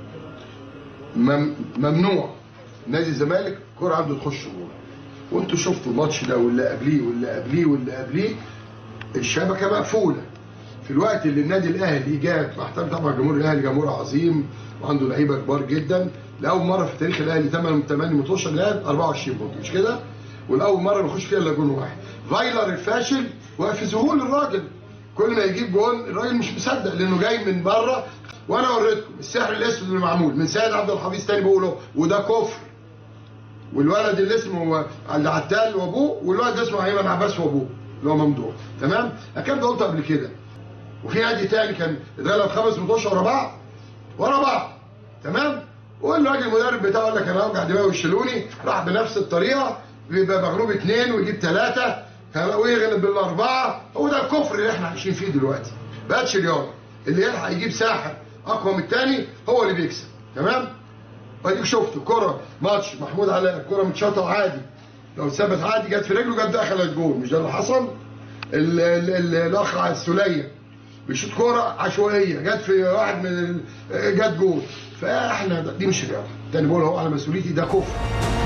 C: ممنوع نادي الزمالك كوره عنده تخش جول. وانتوا شفتوا الماتش ده واللي قبليه واللي قبليه واللي قبليه، الشبكه مقفوله. في الوقت اللي النادي الاهلي جاب، مع احترام طبعا جمهور الاهلي جمهور عظيم وعنده لعيبه كبار جدا، لاول مره في تاريخ الاهلي 8 ماتشات لعب 24 بونت مش كده؟ والاول مره ما يخش فيها الا جون واحد. فايلر الفاشل واقف في ذهول الراجل، كل ما يجيب جون الراجل مش مصدق لانه جاي من بره. وانا وريتكم السحر الاسود اللي معمول من سيد عبد الحفيظ تاني بقوله، وده كفر. والولد اللي اسمه اللي عتال وابوه، والولد اللي اسمه ايمن عباس وابوه اللي هو ممدوح، تمام؟ الكلام ده قلت قبل كده. وفي نادي تاني كان اتغلب 5 ماتشات ورا بعض تمام؟ والراجل المدرب بتاعه قال لك انا اوجع دماغي ويشيلوني، راح بنفس الطريقه، بيبقى مغلوب 2 ويجيب 3 ويغلب بالاربعه. هو ده الكفر اللي احنا عايشين فيه دلوقتي. بقتش رياضه، اللي يلحق يجيب ساحر اقوى من الثاني هو اللي بيكسب، تمام؟ واديك شفتوا كرة ماتش محمود علاء، كرة متشاطه عادي، لو ثبت عادي جت في رجله جت دخلت جول، مش ده اللي حصل؟ الاخ على السوليه بيشوط كرة عشوائيه جت في واحد من جت جول. فاحنا دي مش رياضه، تاني بقول اهو على مسؤوليتي، ده كفر.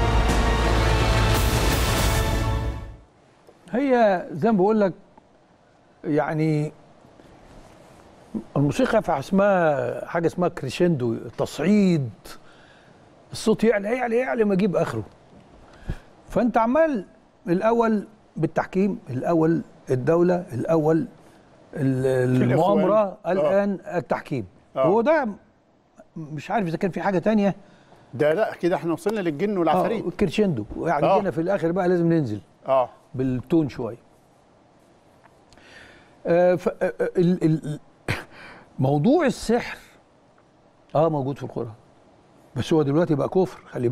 A: هي زي ما بقول لك يعني الموسيقى في اسمها حاجه اسمها كريشندو، تصعيد، الصوت يعلى يعلى يعلى ما يجيب اخره. فانت عمال الاول بالتحكيم، الاول الدوله، الاول المؤامره، الان التحكيم. هو ده مش عارف اذا كان في حاجه تانية.
B: ده لا كده احنا وصلنا للجن والعفاريت.
A: كريشندو يعني جينا في الاخر بقى لازم ننزل بالتون شويه. موضوع السحر موجود في القرآن، بس هو دلوقتي بقى كفر. خلي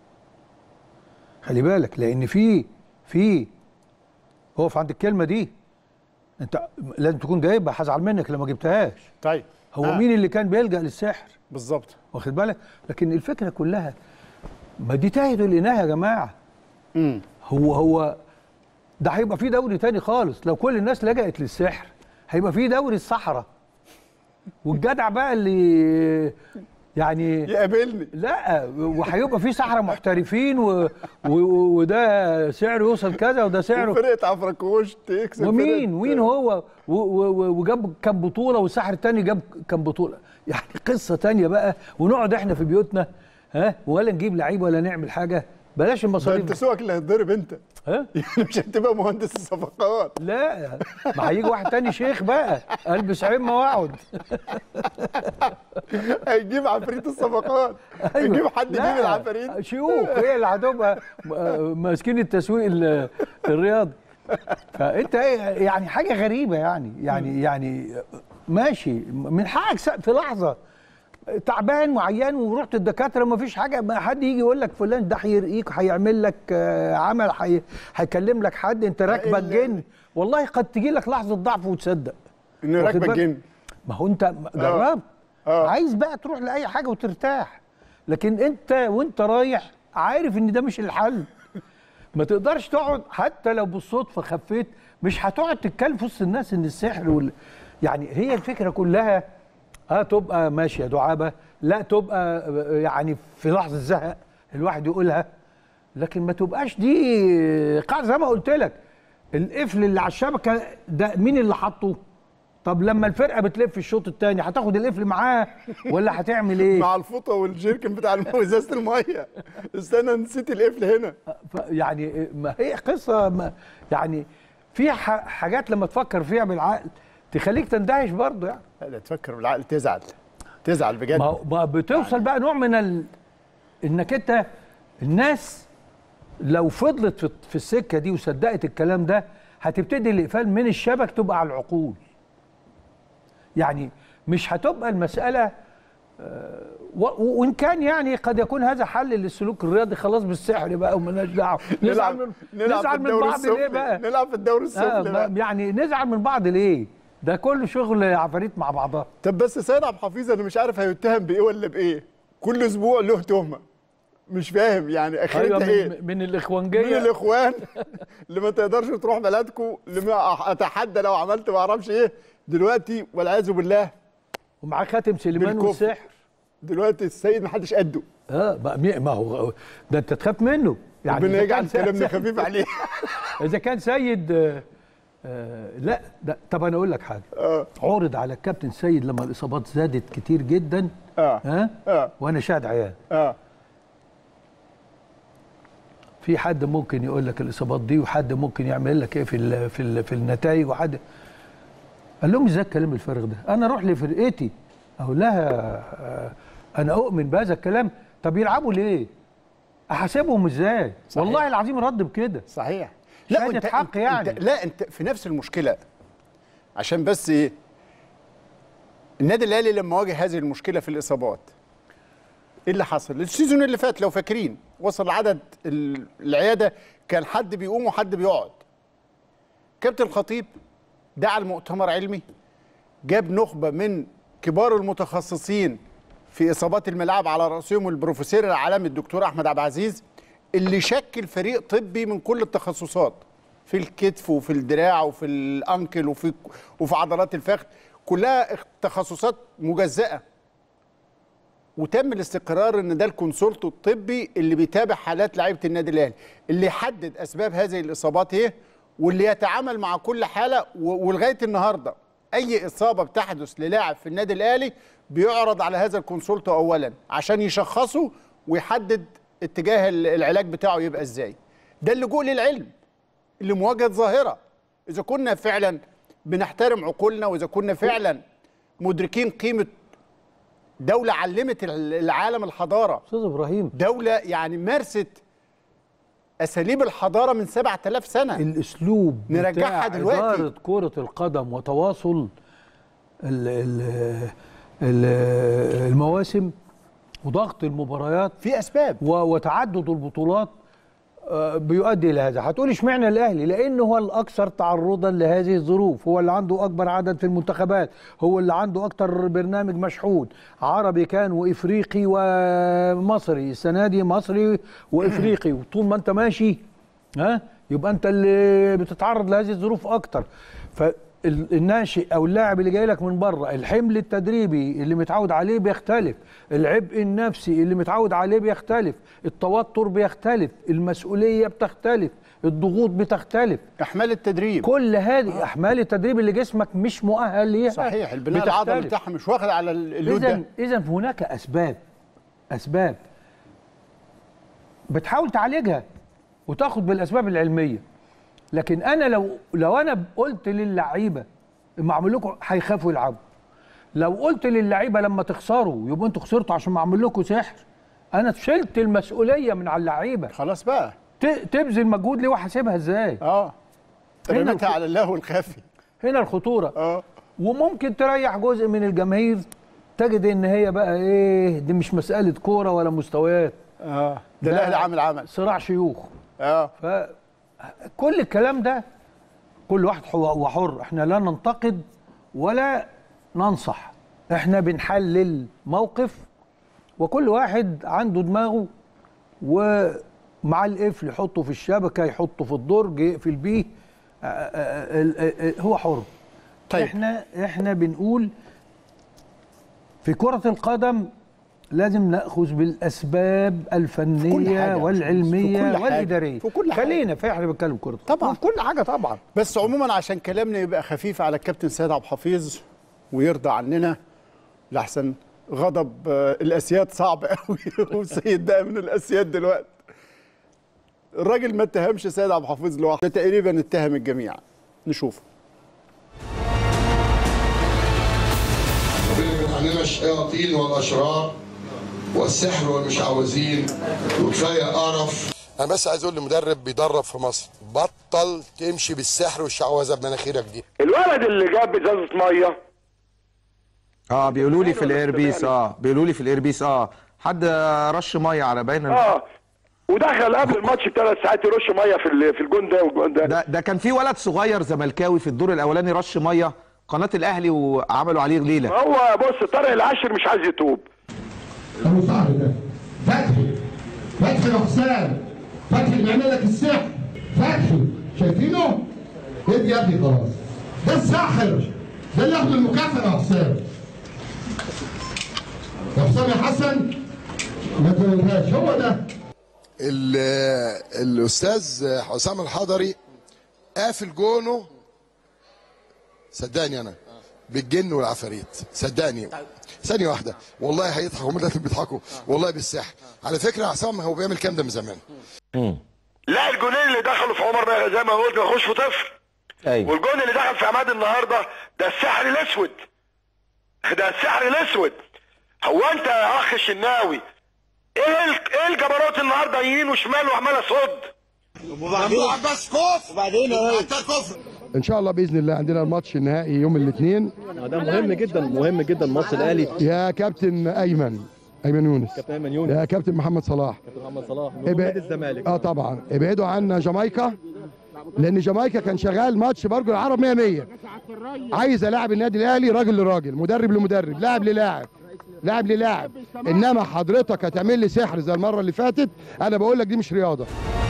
A: بالك لان في اقف عند الكلمه دي، انت لازم تكون جايبها، هزعل منك لما جبتهاش.
B: طيب
A: هو مين اللي كان بيلجأ للسحر
B: بالظبط؟
A: واخد بالك؟ لكن الفكره كلها ما دي تهدوا الاناه يا جماعه. هو ده هيبقى في دوري تاني خالص لو كل الناس لجأت للسحر. هيبقى في دوري الصحراء، والجدع بقى اللي يعني
B: يقابلني
A: لا، وهيبقى في سحرة محترفين وده سعره يوصل كذا وده سعره،
B: فرقه عفركوش تكسب
A: ومين هو وجاب كام بطولة والساحر التاني جاب كام بطولة، يعني قصة تانية بقى. ونقعد احنا في بيوتنا ولا نجيب لعيب ولا نعمل حاجة، بلاش المصاريف.
B: انت سوقك اللي هتضرب انت يعني مش هتبقى مهندس الصفقات.
A: لا، ما هيجي واحد تاني شيخ بقى البس عمه واقعد.
B: هيجيب عفريت الصفقات. هيجيب حد يجيب العفاريت،
A: شيوخ هي اللي هتبقى ماسكين التسويق الرياضي. فانت يعني حاجه غريبه يعني ماشي، من حقك في لحظه تعبان وعيان ورحت الدكاتره ما فيش حاجه، ما حد يجي يقول لك فلان ده هيرقيك، هيعمل لك عمل، هيكلم لك حد، انت راكبك جن. والله قد تجي لك لحظه ضعف وتصدق
B: ان راكبك جن.
A: ما هو انت جربت. عايز بقى تروح لاي حاجه وترتاح، لكن انت وانت رايح عارف ان ده مش الحل. ما تقدرش تقعد حتى لو بالصدفه خفيت، مش هتقعد تتكلم في وسط الناس ان السحر يعني هي الفكره كلها تبقى ماشيه دعابه، لا تبقى يعني في لحظه زهق الواحد يقولها، لكن ما تبقاش دي قاعده. زي ما قلت لك القفل اللي على الشبكه ده مين اللي حطه؟ طب لما الفرقه بتلف في الشوط الثاني هتاخد القفل معاه ولا هتعمل ايه؟
B: مع الفوطه والجيركن بتاع ازازه الميه. استنى نسيت القفل هنا.
A: يعني ما هي قصه يعني في حاجات لما تفكر فيها بالعقل تخليك تندهش برضه يعني.
B: لا تفكر بالعقل تزعل بجد.
A: ما بتوصل يعني بقى نوع من انك انت الناس لو فضلت في السكه دي وصدقت الكلام ده هتبتدي الاقفال من الشبك تبقى على العقول. يعني مش هتبقى المساله وان كان يعني قد يكون هذا حل للسلوك الرياضي خلاص بالسحر بقى ومالناش دعوه. نزعل من بعض ليه بقى؟
B: نلعب في الدوري السفلي بقى.
A: يعني نزعل من بعض ليه؟ ده كله شغل عفاريت مع بعضها.
B: طب بس سيد عبد الحفيظ انا مش عارف هيتهم بايه ولا بايه. كل اسبوع له تهمه. مش فاهم يعني اخرتها ايه؟
A: من الاخوانجيه،
B: من الاخوان اللي ما تقدرش تروح بلدكم، اللي اتحدى لو عملت ما اعرفش ايه دلوقتي والعياذ بالله.
A: ومعاه خاتم سليمان والسحر.
B: دلوقتي السيد ما حدش قده.
A: ما هو ده انت تخاف منه
B: يعني. ربنا يجعل كلامنا خفيف عليه.
A: اذا كان سيد لا ده. طب انا اقول لك حاجه. عرض على الكابتن سيد لما الاصابات زادت كتير جدا. وانا شاهد عيان. في حد ممكن يقول لك الاصابات دي، وحد ممكن يعمل لك ايه في النتائج، وحد قال لهم ازاي الكلام الفارغ ده؟ انا اروح لفرقتي اقول لها انا اؤمن بهذا الكلام. طب يلعبوا ليه؟ احاسبهم ازاي؟ صحيح. والله العظيم رد بكده.
B: صحيح.
A: لا انت حق يعني.
B: لا انت في نفس المشكله. عشان بس ايه؟ النادي الاهلي لما واجه هذه المشكله في الاصابات ايه اللي حصل؟ السيزون اللي فات لو فاكرين وصل عدد العياده كان حد بيقوم وحد بيقعد. كابتن الخطيب دعا المؤتمر علمي، جاب نخبه من كبار المتخصصين في اصابات الملاعب على راسهم البروفيسور العالمي الدكتور احمد عبد العزيز، اللي شكل فريق طبي من كل التخصصات في الكتف وفي الدراع وفي الانكل وفي عضلات الفخذ، كلها تخصصات مجزأه. وتم الاستقرار ان ده الكونسولت الطبي اللي بيتابع حالات لعيبه النادي الاهلي، اللي يحدد اسباب هذه الاصابات ايه، واللي يتعامل مع كل حاله. ولغايه النهارده اي اصابه بتحدث للاعب في النادي الاهلي بيعرض على هذا الكونسولت اولا عشان يشخصه ويحدد اتجاه العلاج بتاعه يبقى ازاي. ده اللجوء للعلم اللي مواجهه ظاهره. اذا كنا فعلا بنحترم عقولنا، واذا كنا فعلا مدركين قيمه دولة علمت العالم الحضارة.
A: أستاذ إبراهيم،
B: دولة يعني مارست أساليب الحضارة من 7000 سنة.
A: الأسلوب
B: نرجعها دلوقتي.
A: إدارة كرة القدم وتواصل المواسم وضغط المباريات
B: في أسباب
A: وتعدد البطولات بيؤدي الى هذا. هتقولي اشمعنى الاهلي؟ لانه هو الاكثر تعرضا لهذه الظروف، هو اللي عنده اكبر عدد في المنتخبات، هو اللي عنده اكتر برنامج مشحون، عربي كان وافريقي ومصري. السنه دي مصري وافريقي، وطول ما انت ماشي يبقى انت اللي بتتعرض لهذه الظروف اكتر. فالناشئ او اللاعب اللي جاي لك من بره، الحمل التدريبي اللي متعود عليه بيختلف، العبء النفسي اللي متعود عليه بيختلف، التوتر بيختلف، المسؤوليه بتختلف، الضغوط بتختلف،
B: احمال التدريب،
A: كل هذه احمال التدريب اللي جسمك مش مؤهل ليها.
B: صحيح. البناء العضلي بتاعها مش واخد على اللود ده.
A: اذا هناك اسباب بتحاول تعالجها وتاخد بالاسباب العلميه. لكن انا لو انا قلت للعيبه ما اعمل لكم هيخافوا يلعبوا، لو قلت للعيبه لما تخسروا يبقى انتوا خسرتوا عشان ما اعمل لكم سحر، انا شلت المسؤوليه من على اللعيبه.
B: خلاص بقى
A: تبذل مجهود ليه وحاسبها ازاي؟
B: رميتها على اللهو الخفي.
A: هنا الخطوره. وممكن تريح جزء من الجماهير، تجد ان هي بقى ايه، دي مش مساله كوره ولا مستويات.
B: ده الاهلي عامل
A: صراع شيوخ. كل الكلام ده كل واحد هو حر، احنا لا ننتقد ولا ننصح، احنا بنحلل موقف، وكل واحد عنده دماغه، ومع القفل يحطه في الشبكه، يحطه في الدرج، يقفل بيه، هو حر.
B: طيب
A: احنا بنقول في كرة القدم لازم نأخذ بالأسباب الفنية والعلمية والإدارية. خلينا في احنا بنتكلم كرة
B: طبعا
A: في كل حاجة طبعا.
B: بس عموما عشان كلامنا يبقى خفيف على الكابتن سيد عبد الحفيظ ويرضى عننا، لحسن غضب الأسياد صعب قوي والسيد ده من الأسياد دلوقتي. الراجل ما اتهمش سيد عبد الحفيظ لوحده، ده تقريبا اتهم الجميع. نشوفه.
C: ربنا يبعد عننا الشياطين والاشرار والسحر والمشعوذين وكفايه قرف.
D: انا بس عايز اقول للمدرب بيدرب في مصر، بطل تمشي بالسحر والشعوذه بمناخيرك دي.
E: الولد اللي جاب ازازه ميه
F: بيقولوا لي في الايربيس بيقولوا لي في الايربيس حد رش ميه على باين
E: ودخل قبل الماتش ب3 ساعات يرش ميه في الجون ده والجون
F: ده كان في ولد صغير زملكاوي في الدور الاولاني رش ميه قناه الاهلي وعملوا عليه ليله.
E: هو بص طارق العاشر مش عايز يتوب.
C: ابو صاحبي ده فتحي حسام، فتحي بيعمل لك السحر، فتحي شايفينه؟ ادي يا ابني خلاص، ده الساحر، ده اللي ياخد المكافاه يا حسام. يا حسام يا حسن ما تقولهاش، هو ده.
D: الاستاذ حسام الحضري قافل جونه، صدقني انا بالجن والعفاريت، صدقني. ثانيه واحده والله هيضحكوا، هم دلوقتي بيضحكوا والله بالسحر. على فكره حسام هو بيعمل كام ده من زمان.
E: لا الجونين اللي دخلوا في عمر زي ما قلت ما في طفل.
F: ايوه.
E: والجون اللي دخل في عماد النهارده ده السحر الاسود. ده السحر الاسود. هو انت يا اخ الشناوي ايه الجبروت النهارده يمين وشمال وعمال اصد؟
D: وبعدين بس كفر، وبعدين كفر.
C: ان شاء الله باذن الله عندنا الماتش النهائي يوم الاثنين.
G: ده مهم جدا، مهم جدا ماتش الاهلي.
C: يا كابتن ايمن يونس،
G: كابتن ايمن يونس،
C: يا كابتن محمد صلاح،
G: نادي الزمالك.
C: طبعا ابعدوا عنا جامايكا، لان جامايكا كان شغال ماتش برجل العرب 100 عايز الاعب النادي الاهلي راجل لراجل، مدرب لمدرب، لاعب للاعب، لاعب للاعب. انما حضرتك هتعمل لي سحر زي المره اللي فاتت، انا بقول لك دي مش رياضه.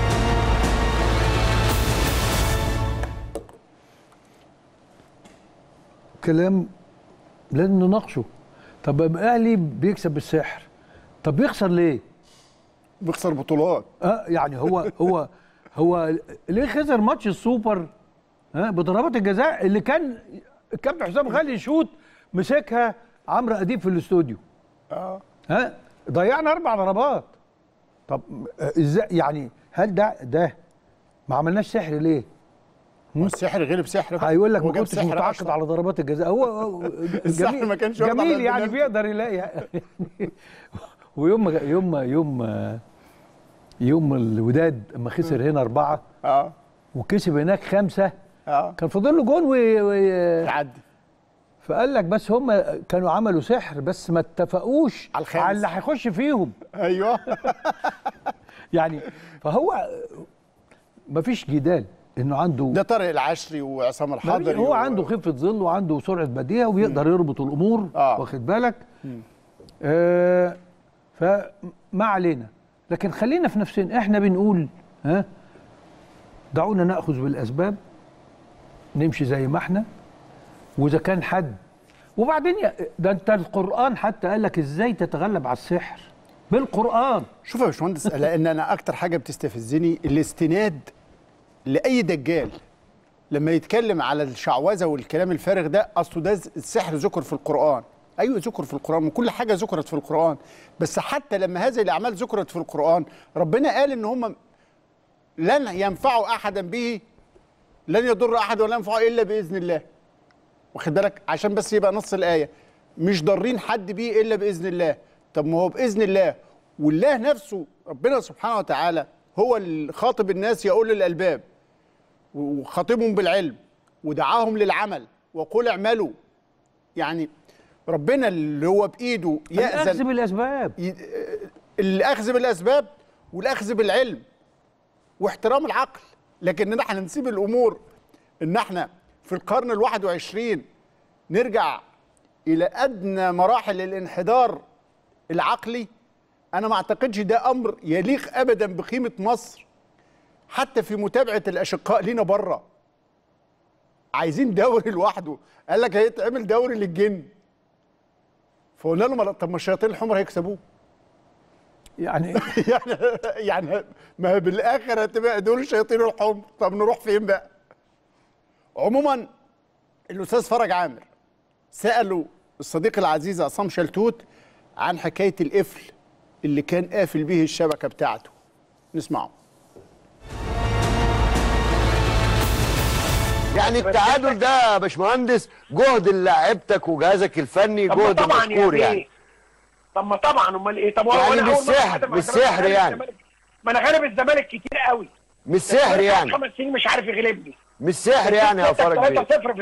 A: كلام لازم نناقشه. طب الاهلي بيكسب بالسحر، طب بيخسر ليه؟
B: بيخسر بطولات.
A: يعني هو ليه خسر ماتش السوبر بضربات الجزاء اللي كان الكابتن حسام غالي يشوط مسكها عمرو اديب في الاستوديو. ضيعنا 4 ضربات. طب ازاي يعني؟ هل ده ما عملناش سحر ليه؟
B: السحر غلب سحر.
A: هيقول لك ما كنتش متعاقد على ضربات الجزاء. هو
B: السحر ما كانش
A: جميل يعني بيقدر يلاقي ويوم الوداد اما خسر هنا 4 وكسب هناك 5 كان فاضل له جون
B: يعدي.
A: فقال لك بس هم كانوا عملوا سحر بس ما اتفقوش على اللي هيخش فيهم.
B: ايوه.
A: يعني فهو ما فيش جدال انه عنده
B: ده طارق العشري وعصام الحضري،
A: هو عنده خفه ظل وعنده سرعه بديهه وبيقدر يربط الامور. واخد بالك؟ فما علينا، لكن خلينا في نفسنا. احنا بنقول دعونا ناخذ بالاسباب، نمشي زي ما احنا. واذا كان حد وبعدين ده انت القران حتى قال لك ازاي تتغلب على السحر بالقران.
B: شوف يا باشمهندس، لان انا اكتر حاجه بتستفزني الاستناد لاي دجال لما يتكلم على الشعوذه والكلام الفارغ ده. اصله ده السحر ذكر في القران. ايوه ذكر في القران، وكل حاجه ذكرت في القران، بس حتى لما هذه الاعمال ذكرت في القران ربنا قال ان هم لن ينفعوا احدا به، لن يضر احد ولا ينفعه الا باذن الله. واخد بالك؟ عشان بس يبقى نص الايه مش ضارين حد بيه الا باذن الله. طب ما هو باذن الله، والله نفسه ربنا سبحانه وتعالى هو اللي خاطب الناس يا اولي الالباب، وخاطبهم بالعلم ودعاهم للعمل وقل اعملوا. يعني ربنا اللي هو بايده يأذن
A: الاخذ بالاسباب،
B: الاخذ بالاسباب والاخذ بالعلم واحترام العقل. لكن احنا نسيب الامور ان احنا في القرن ال21 نرجع الى ادنى مراحل الانحدار العقلي. انا ما اعتقدش ده امر يليق ابدا بقيمه مصر، حتى في متابعه الاشقاء لينا بره. عايزين دوري لوحده، قال لك هيتعمل دوري للجن، فقلنا له طب ما الشياطين الحمر هيكسبوه
A: يعني
B: يعني ما بالاخر هتبقى دول الشياطين الحمر. طب نروح فين بقى؟ عموما الاستاذ فرج عامر سالوا الصديق العزيز عصام شلتوت عن حكايه القفل اللي كان قافل به الشبكه بتاعته. نسمعه.
H: يعني التعادل ده يا باشمهندس جهد لعيبتك وجهازك الفني، جهد مشكور يعني.
E: طب ما طبعا امال ايه؟ طب
H: يعني مش سحر يعني.
E: ما انا غالب الزمالك كتير قوي.
H: مش سحر يعني.
E: 5 سنين مش عارف يغلبني.
H: مش سحر يعني يا فرج بيه.
E: 3-0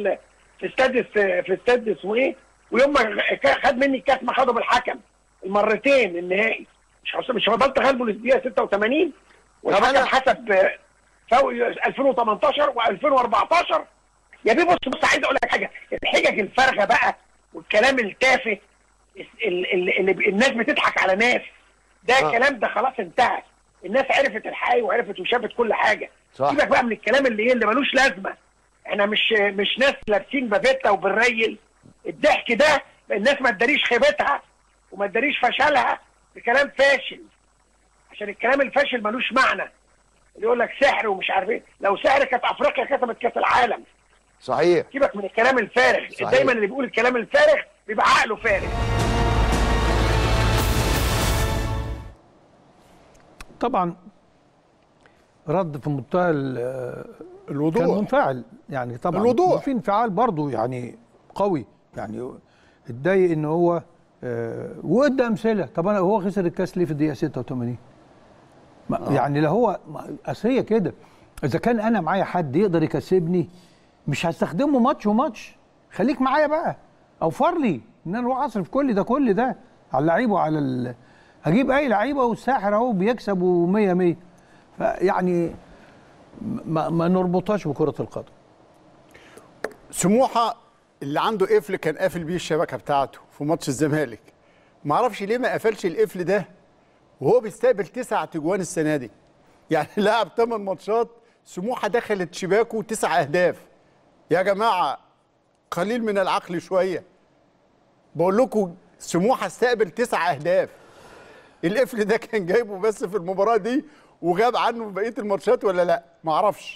E: في استاد اسمه ايه؟ ويوم ما خد مني الكاس ما خده بالحكم المرتين النهائي. مش فضلت غلبه للدقيقه 86 والحكم حسب فوق 2018 و2014. يا بيه بص عايز اقول لك حاجه، الحجج الفارغه بقى والكلام التافه اللي الناس بتضحك على ناس، ده الكلام ده خلاص انتهى. الناس عرفت الحقيقه وعرفت وشافت كل حاجه. سيبك بقى من الكلام اللي ملوش لازمه. احنا مش ناس لابسين بافيتا وبنريل. الضحك ده الناس ما تداريش خيبتها وما تداريش فشلها بكلام فاشل، عشان الكلام الفاشل ملوش معنى. اللي يقول لك سحر ومش عارف ايه، لو سحر كانت افريقيا كسبت كاس العالم.
H: صحيح.
E: سيبك من الكلام الفارغ. صحيح. دايما اللي بيقول الكلام الفارغ بيبقى عقله فارغ.
A: طبعا رد في منتهى
B: الوضوح،
A: كان منفعل يعني. طبعا
B: الوضوح
A: في انفعال برضه يعني قوي، يعني اتضايق ان هو وادى امثله. طب انا هو خسر الكاس ليه في الدقيقه 86؟ يعني لا هو اصل هي كده، اذا كان انا معايا حد يقدر يكسبني مش هستخدمه ماتش وماتش. خليك معايا بقى، اوفر لي ان انا اروح اصرف كل ده على اللعيبه وعلى هجيب اي لعيبه والساحر اهو بيكسب و100 فيعني ما نربطهاش بكره القدم.
B: سموحه اللي عنده قفل كان قافل بيه الشبكه بتاعته في ماتش الزمالك. ما اعرفش ليه ما قفلش القفل ده وهو بيستقبل 9 تجوان السنه دي. يعني لعب 8 ماتشات سموحه دخلت شباكه 9 اهداف. يا جماعه قليل من العقل شويه. بقول لكم سموحه استقبل 9 اهداف. القفل ده كان جايبه بس في المباراه دي وغاب عنه في بقيه الماتشات ولا لا؟ ما اعرفش.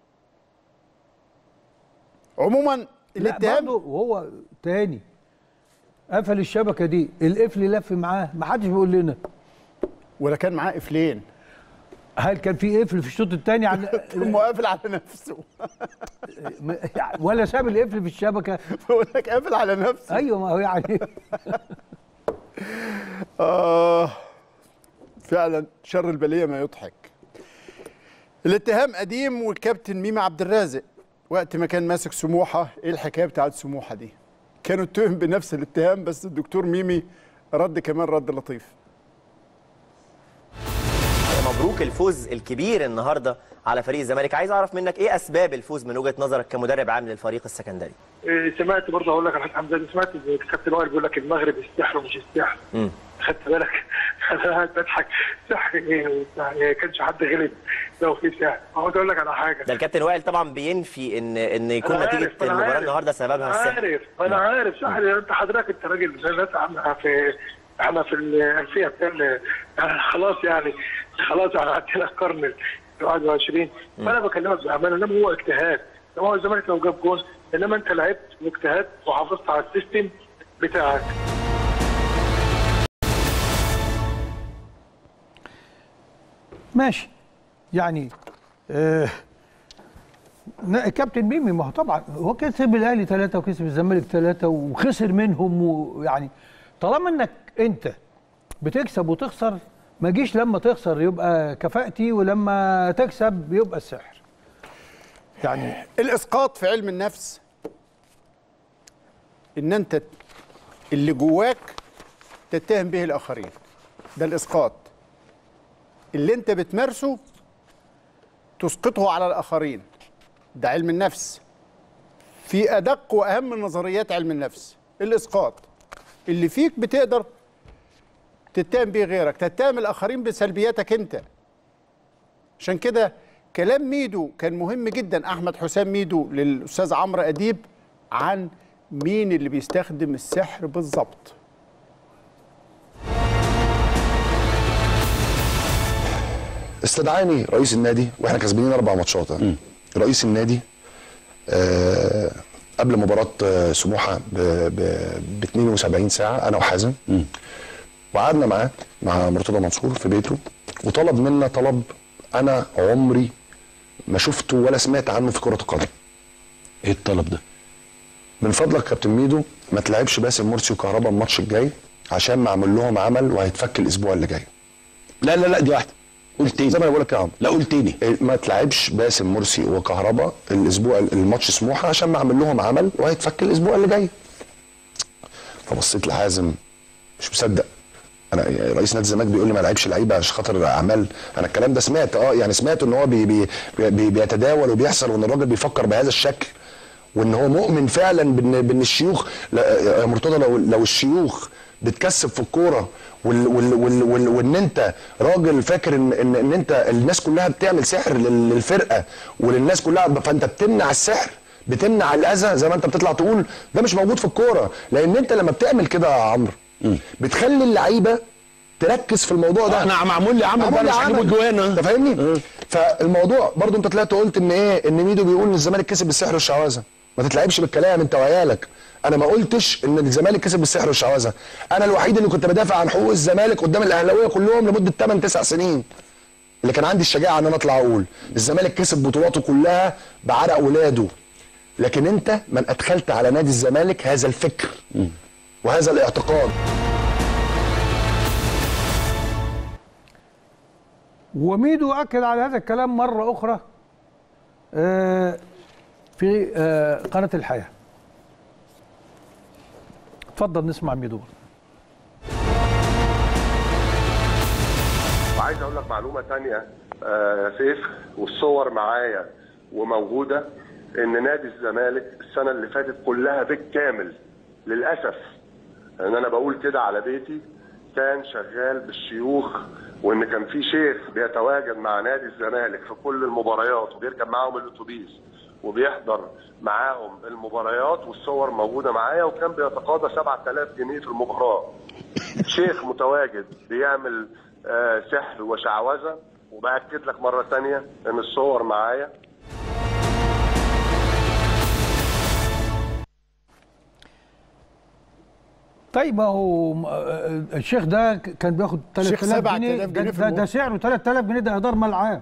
B: عموما الاتهام
A: وهو تاني قفل الشبكه دي، القفل لف معاه، ما حدش بيقول لنا.
B: ولا كان معاه قفلين؟
A: هل كان في قفل في الشوط الثاني؟
B: كان قافل على نفسه.
A: ولا ساب القفل في الشبكه؟
B: بقول لك قافل على نفسه.
A: ايوه ما هو يعني
B: فعلا شر البليه ما يضحك. الاتهام قديم والكابتن ميمي عبد الرازق وقت ما كان ماسك سموحه. ايه الحكايه بتاعت سموحه دي؟ كانوا اتهم بنفس الاتهام بس الدكتور ميمي رد كمان رد لطيف.
I: مبروك الفوز الكبير النهارده على فريق الزمالك. عايز اعرف منك ايه اسباب الفوز من وجهه نظرك كمدرب عام للفريق السكندري؟
J: سمعت برضه هقول لك على حاجه حمزه، سمعت الكابتن وائل بيقول لك المغرب السحر ومش السحر. خدت بالك؟ انا قاعد بضحك. سحر ايه؟ ما كانش حد غلب لو في سحر. عاوز اقول لك على حاجه،
I: ده الكابتن وائل طبعا بينفي ان يكون نتيجه المباراه النهارده سببها السحر.
J: انا عارف سحر. انت حضرتك انت راجل زي الناس احنا في الالفيه بتاعنا خلاص يعني عدينا القرن ال 21. فانا بكلمك بامانه، انما هو اجتهاد. هو الزمالك لو جاب جول، انما انت لعبت واجتهدت وحافظت على السيستم بتاعك.
A: ماشي يعني كابتن ميمي ما هو طبعا هو كسب الاهلي 3 وكسب الزمالك 3 وخسر منهم، ويعني طالما انك انت بتكسب وتخسر ما جيش لما تخسر يبقى كفاءتي ولما تكسب يبقى السحر. يعني
B: الاسقاط في علم النفس ان انت اللي جواك تتهم به الاخرين. ده الاسقاط اللي انت بتمارسه تسقطه على الاخرين. ده علم النفس في ادق واهم نظريات علم النفس. الاسقاط اللي فيك بتقدر تتهم به غيرك، تتهم الاخرين بسلبياتك انت. عشان كده كلام ميدو كان مهم جدا، احمد حسام ميدو للاستاذ عمرو اديب، عن مين اللي بيستخدم السحر بالظبط.
K: استدعاني رئيس النادي واحنا كسبانين 4 ماتشات. رئيس النادي قبل مباراه سموحه ب 72 ساعه انا وحازم، وقعدنا معاه مع مرتضى منصور في بيته، وطلب منا طلب انا عمري ما شفته ولا سمعت عنه في كره القدم.
L: ايه الطلب ده؟
K: من فضلك يا كابتن ميدو ما تلعبش باسم مرسي وكهربا الماتش الجاي عشان معمول لهم عمل وهيتفك الاسبوع اللي جاي.
L: لا لا لا دي واحده، قول تاني.
K: زي ما انا بقول لك يا عم،
L: لا قول تاني.
K: ما تلعبش باسم مرسي وكهربا الاسبوع الماتش سموحه عشان معمول لهم عمل وهيتفك الاسبوع اللي جاي. فبصيت لحازم مش مصدق. انا رئيس نادي الزمالك بيقول لي ما لعبش لعيبه عشان خاطر اعمال. انا الكلام ده سمعت يعني سمعت ان هو بيتداول وبيحصل، وان الراجل بيفكر بهذا الشكل، وان هو مؤمن فعلا بان الشيوخ يا مرتضى لو الشيوخ بتكسب في الكوره وان انت راجل فاكر ان انت الناس كلها بتعمل سحر للفرقه وللناس كلها، فانت بتمنع السحر، بتمنع الاذى زي ما انت بتطلع تقول. ده مش موجود في الكوره، لان انت لما بتعمل كده يا عمرو بتخلي اللعيبه تركز في الموضوع ده.
L: انا معمول لي عمل بقى مش هجيبه جوان.
K: انت فاهمني؟ فالموضوع برضو انت طلعت قلت ان ميدو بيقول ان الزمالك كسب بالسحر والشعوذه. ما تتلعبش بالكلام انت وعيالك. انا ما قلتش ان الزمالك كسب بالسحر والشعوذه. انا الوحيد اللي كنت بدافع عن حقوق الزمالك قدام الاهلاويه كلهم لمده 8 9 سنين، اللي كان عندي الشجاعه ان انا اطلع اقول الزمالك كسب بطولاته كلها بعرق ولاده. لكن انت من ادخلت على نادي الزمالك هذا الفكر وهذا الاعتقاد.
A: وميدو اكد على هذا الكلام مره اخرى في قناه الحياه. اتفضل نسمع ميدو.
M: وعايز اقول لك معلومه ثانيه سيف، والصور معايا وموجوده، ان نادي الزمالك السنه اللي فاتت كلها بالكامل للاسف ان انا بقول كده على بيتي كان شغال بالشيوخ، وان كان في شيخ بيتواجد مع نادي الزمالك في كل المباريات وبيركب معاهم الاتوبيس وبيحضر معاهم المباريات، والصور موجوده معايا، وكان بيتقاضى 7000 جنيه في المباراه. شيخ متواجد بيعمل سحر وشعوذه، وباكد لك مره ثانيه ان الصور معايا.
A: طيب ما هو الشيخ ده كان بياخد 3000 جنيه. ده سعره 3000 جنيه، ده ايجار ملعب.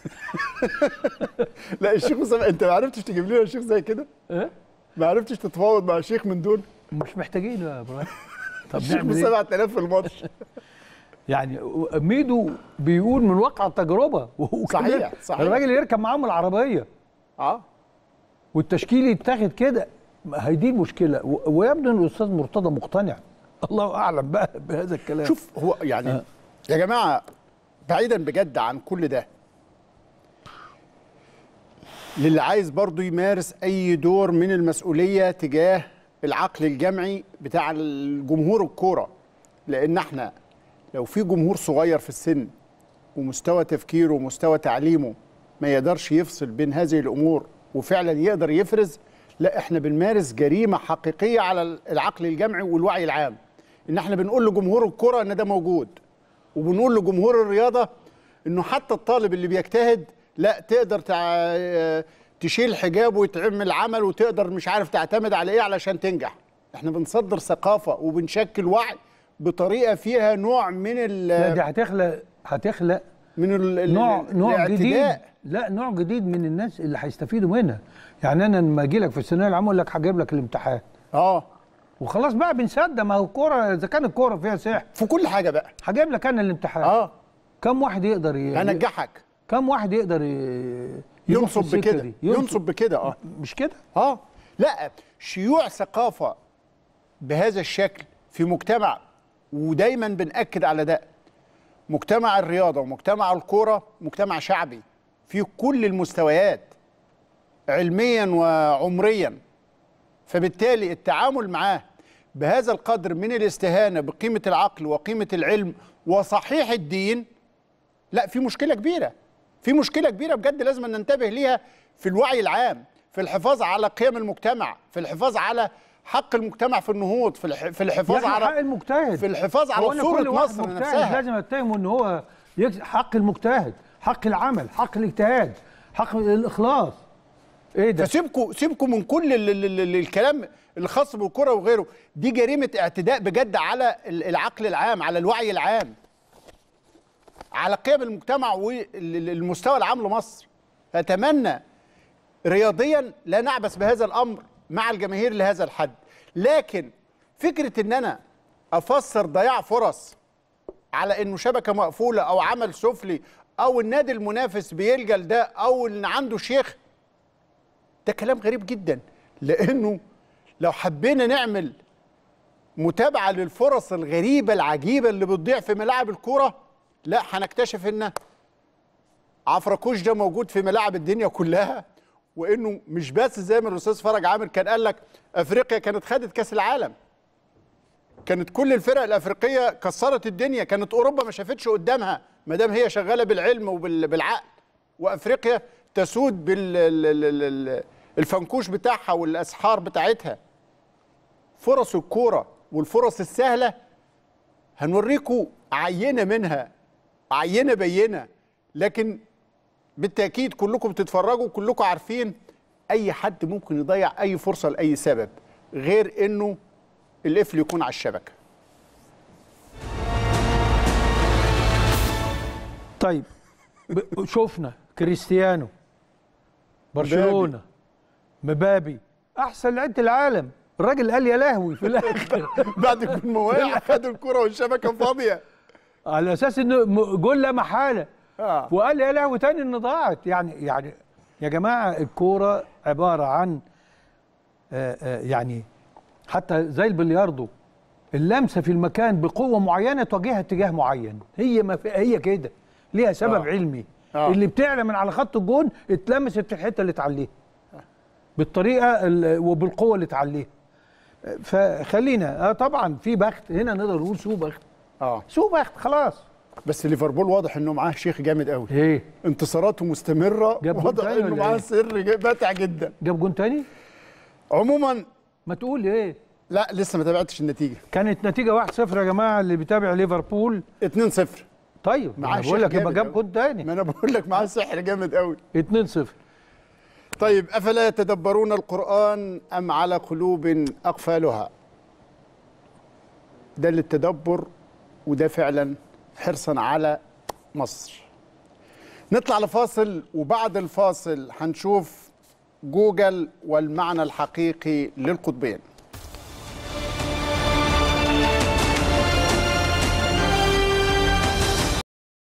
B: لا الشيخ اسامه انت ما عرفتش تجيب لنا شيخ زي كده؟ ايه؟ ما عرفتش تتفاوض مع شيخ من دول؟
A: مش محتاجينه يا ابراهيم. طب
B: الشيخ ب 7000 في الماتش.
A: يعني ميدو بيقول من واقع التجربه.
B: صحيح صحيح.
A: الراجل يركب معاهم العربيه والتشكيل يتاخد كده، هي دي المشكله. ويبدو ان الاستاذ مرتضى مقتنع، الله اعلم بقى بهذا الكلام.
B: شوف هو يعني يا جماعه بعيدا بجد عن كل ده، للي عايز برضو يمارس اي دور من المسؤوليه تجاه العقل الجمعي بتاع الجمهور الكوره، لان احنا لو في جمهور صغير في السن ومستوى تفكيره ومستوى تعليمه ما يقدرش يفصل بين هذه الامور وفعلا يقدر يفرز، لا احنا بنمارس جريمه حقيقيه على العقل الجمعي والوعي العام. ان احنا بنقول لجمهور الكره ان ده موجود، وبنقول لجمهور الرياضه انه حتى الطالب اللي بيجتهد لا تقدر تشيل حجاب وتعمل عمل وتقدر مش عارف تعتمد على ايه علشان تنجح. احنا بنصدر ثقافه وبنشكل وعي بطريقه فيها نوع من
A: لا دي هتخلق
B: من
A: نوع جديد. لا نوع جديد من الناس اللي هيستفيدوا منها. يعني انا لما اجي لك في الثانويه العامه اقول لك هجيب لك الامتحان وخلاص بقى بنصدق. ما هو الكوره اذا كان الكوره فيها سحر
B: في كل حاجه بقى
A: هجيب لك انا الامتحان. كم واحد يقدر
B: انجحك؟
A: كم واحد يقدر
B: ينصب بكده؟ ينصب بكده
A: مش كده؟
B: لا شيوع ثقافه بهذا الشكل في مجتمع، ودايما بنأكد على ده، مجتمع الرياضه ومجتمع الكوره مجتمع شعبي في كل المستويات علميا وعمريا، فبالتالي التعامل معاه بهذا القدر من الاستهانه بقيمه العقل وقيمه العلم وصحيح الدين، لا في مشكله كبيره، في مشكله كبيره بجد لازم ننتبه ليها في الوعي العام، في الحفاظ على قيم المجتمع، في الحفاظ على حق المجتمع في النهوض، في الحفاظ على
A: حق المجتهد،
B: في الحفاظ على صوره مصر نفسها.
A: لازم اتهمه ان هو حق المجتهد، حق العمل، حق الاجتهاد، حق الاخلاص. ايه ده؟
B: فسيبكم من كل الكلام الخاص بالكره وغيره، دي جريمه اعتداء بجد على العقل العام، على الوعي العام، على قيم المجتمع والمستوى العام لمصر. فاتمنى رياضيا لا نعبث بهذا الامر مع الجماهير لهذا الحد، لكن فكره ان انا افسر ضياع فرص على انه شبكه مقفوله او عمل سفلي او النادي المنافس بيلجأ لده او ان عنده شيخ، ده كلام غريب جدا. لانه لو حبينا نعمل متابعه للفرص الغريبه العجيبه اللي بتضيع في ملاعب الكوره، لا هنكتشف ان عفركوش ده موجود في ملاعب الدنيا كلها، وانه مش بس زي ما الاستاذ فرج عامر كان قال لك افريقيا كانت خدت كاس العالم، كانت كل الفرق الافريقيه كسرت الدنيا، كانت اوروبا ما شافتش قدامها ما دام هي شغاله بالعلم وبالعقل، وافريقيا تسود بالفنكوش بتاعها والاسحار بتاعتها. فرص الكوره والفرص السهله هنوريكم عينه منها، عينه بينه، لكن بالتاكيد كلكم بتتفرجوا كلكم عارفين اي حد ممكن يضيع اي فرصه لاي سبب غير انه القفل يكون على الشبكه.
A: طيب شفنا كريستيانو، برشلونه، مبابي، احسن لعيبه العالم، الراجل قال يا لهوي في الاخر
B: بعد يكون مواقع خد الكره والشبكه فاضيه
A: على اساس انه جول لا محاله، وقال يا لهوي تاني ان ضاعت. يعني يا جماعه الكوره عباره عن يعني حتى زي البلياردو، اللمسه في المكان بقوه معينه توجهها اتجاه معين، هي كده ليها سبب علمي. اللي بتعلى من على خط الجون اتلمست في الحته اللي تعليها بالطريقه وبالقوه اللي تعليها. فخلينا طبعا في بخت هنا، نقدر نقول سوء بخت. سوء بخت خلاص.
B: بس ليفربول واضح انه معاه شيخ جامد قوي.
A: ايه
B: انتصاراته مستمره، واضح انه معاه سر باتع جدا.
A: جاب جون تاني؟
B: عموما
A: ما تقول ايه؟
B: لا لسه ما تابعتش النتيجه.
A: كانت نتيجه 1-0 يا جماعه اللي بيتابع ليفربول.
B: 2-0.
A: طيب انا بقول لك يبقى جاب جون تاني.
B: ما انا بقول لك معاه سحر جامد قوي.
A: 2-0.
B: طيب افلا يتدبرون القرآن ام على قلوب اقفالها؟ ده للتدبر، وده فعلا حرصا على مصر. نطلع لفاصل، وبعد الفاصل هنشوف جوجل والمعنى الحقيقي للقطبين.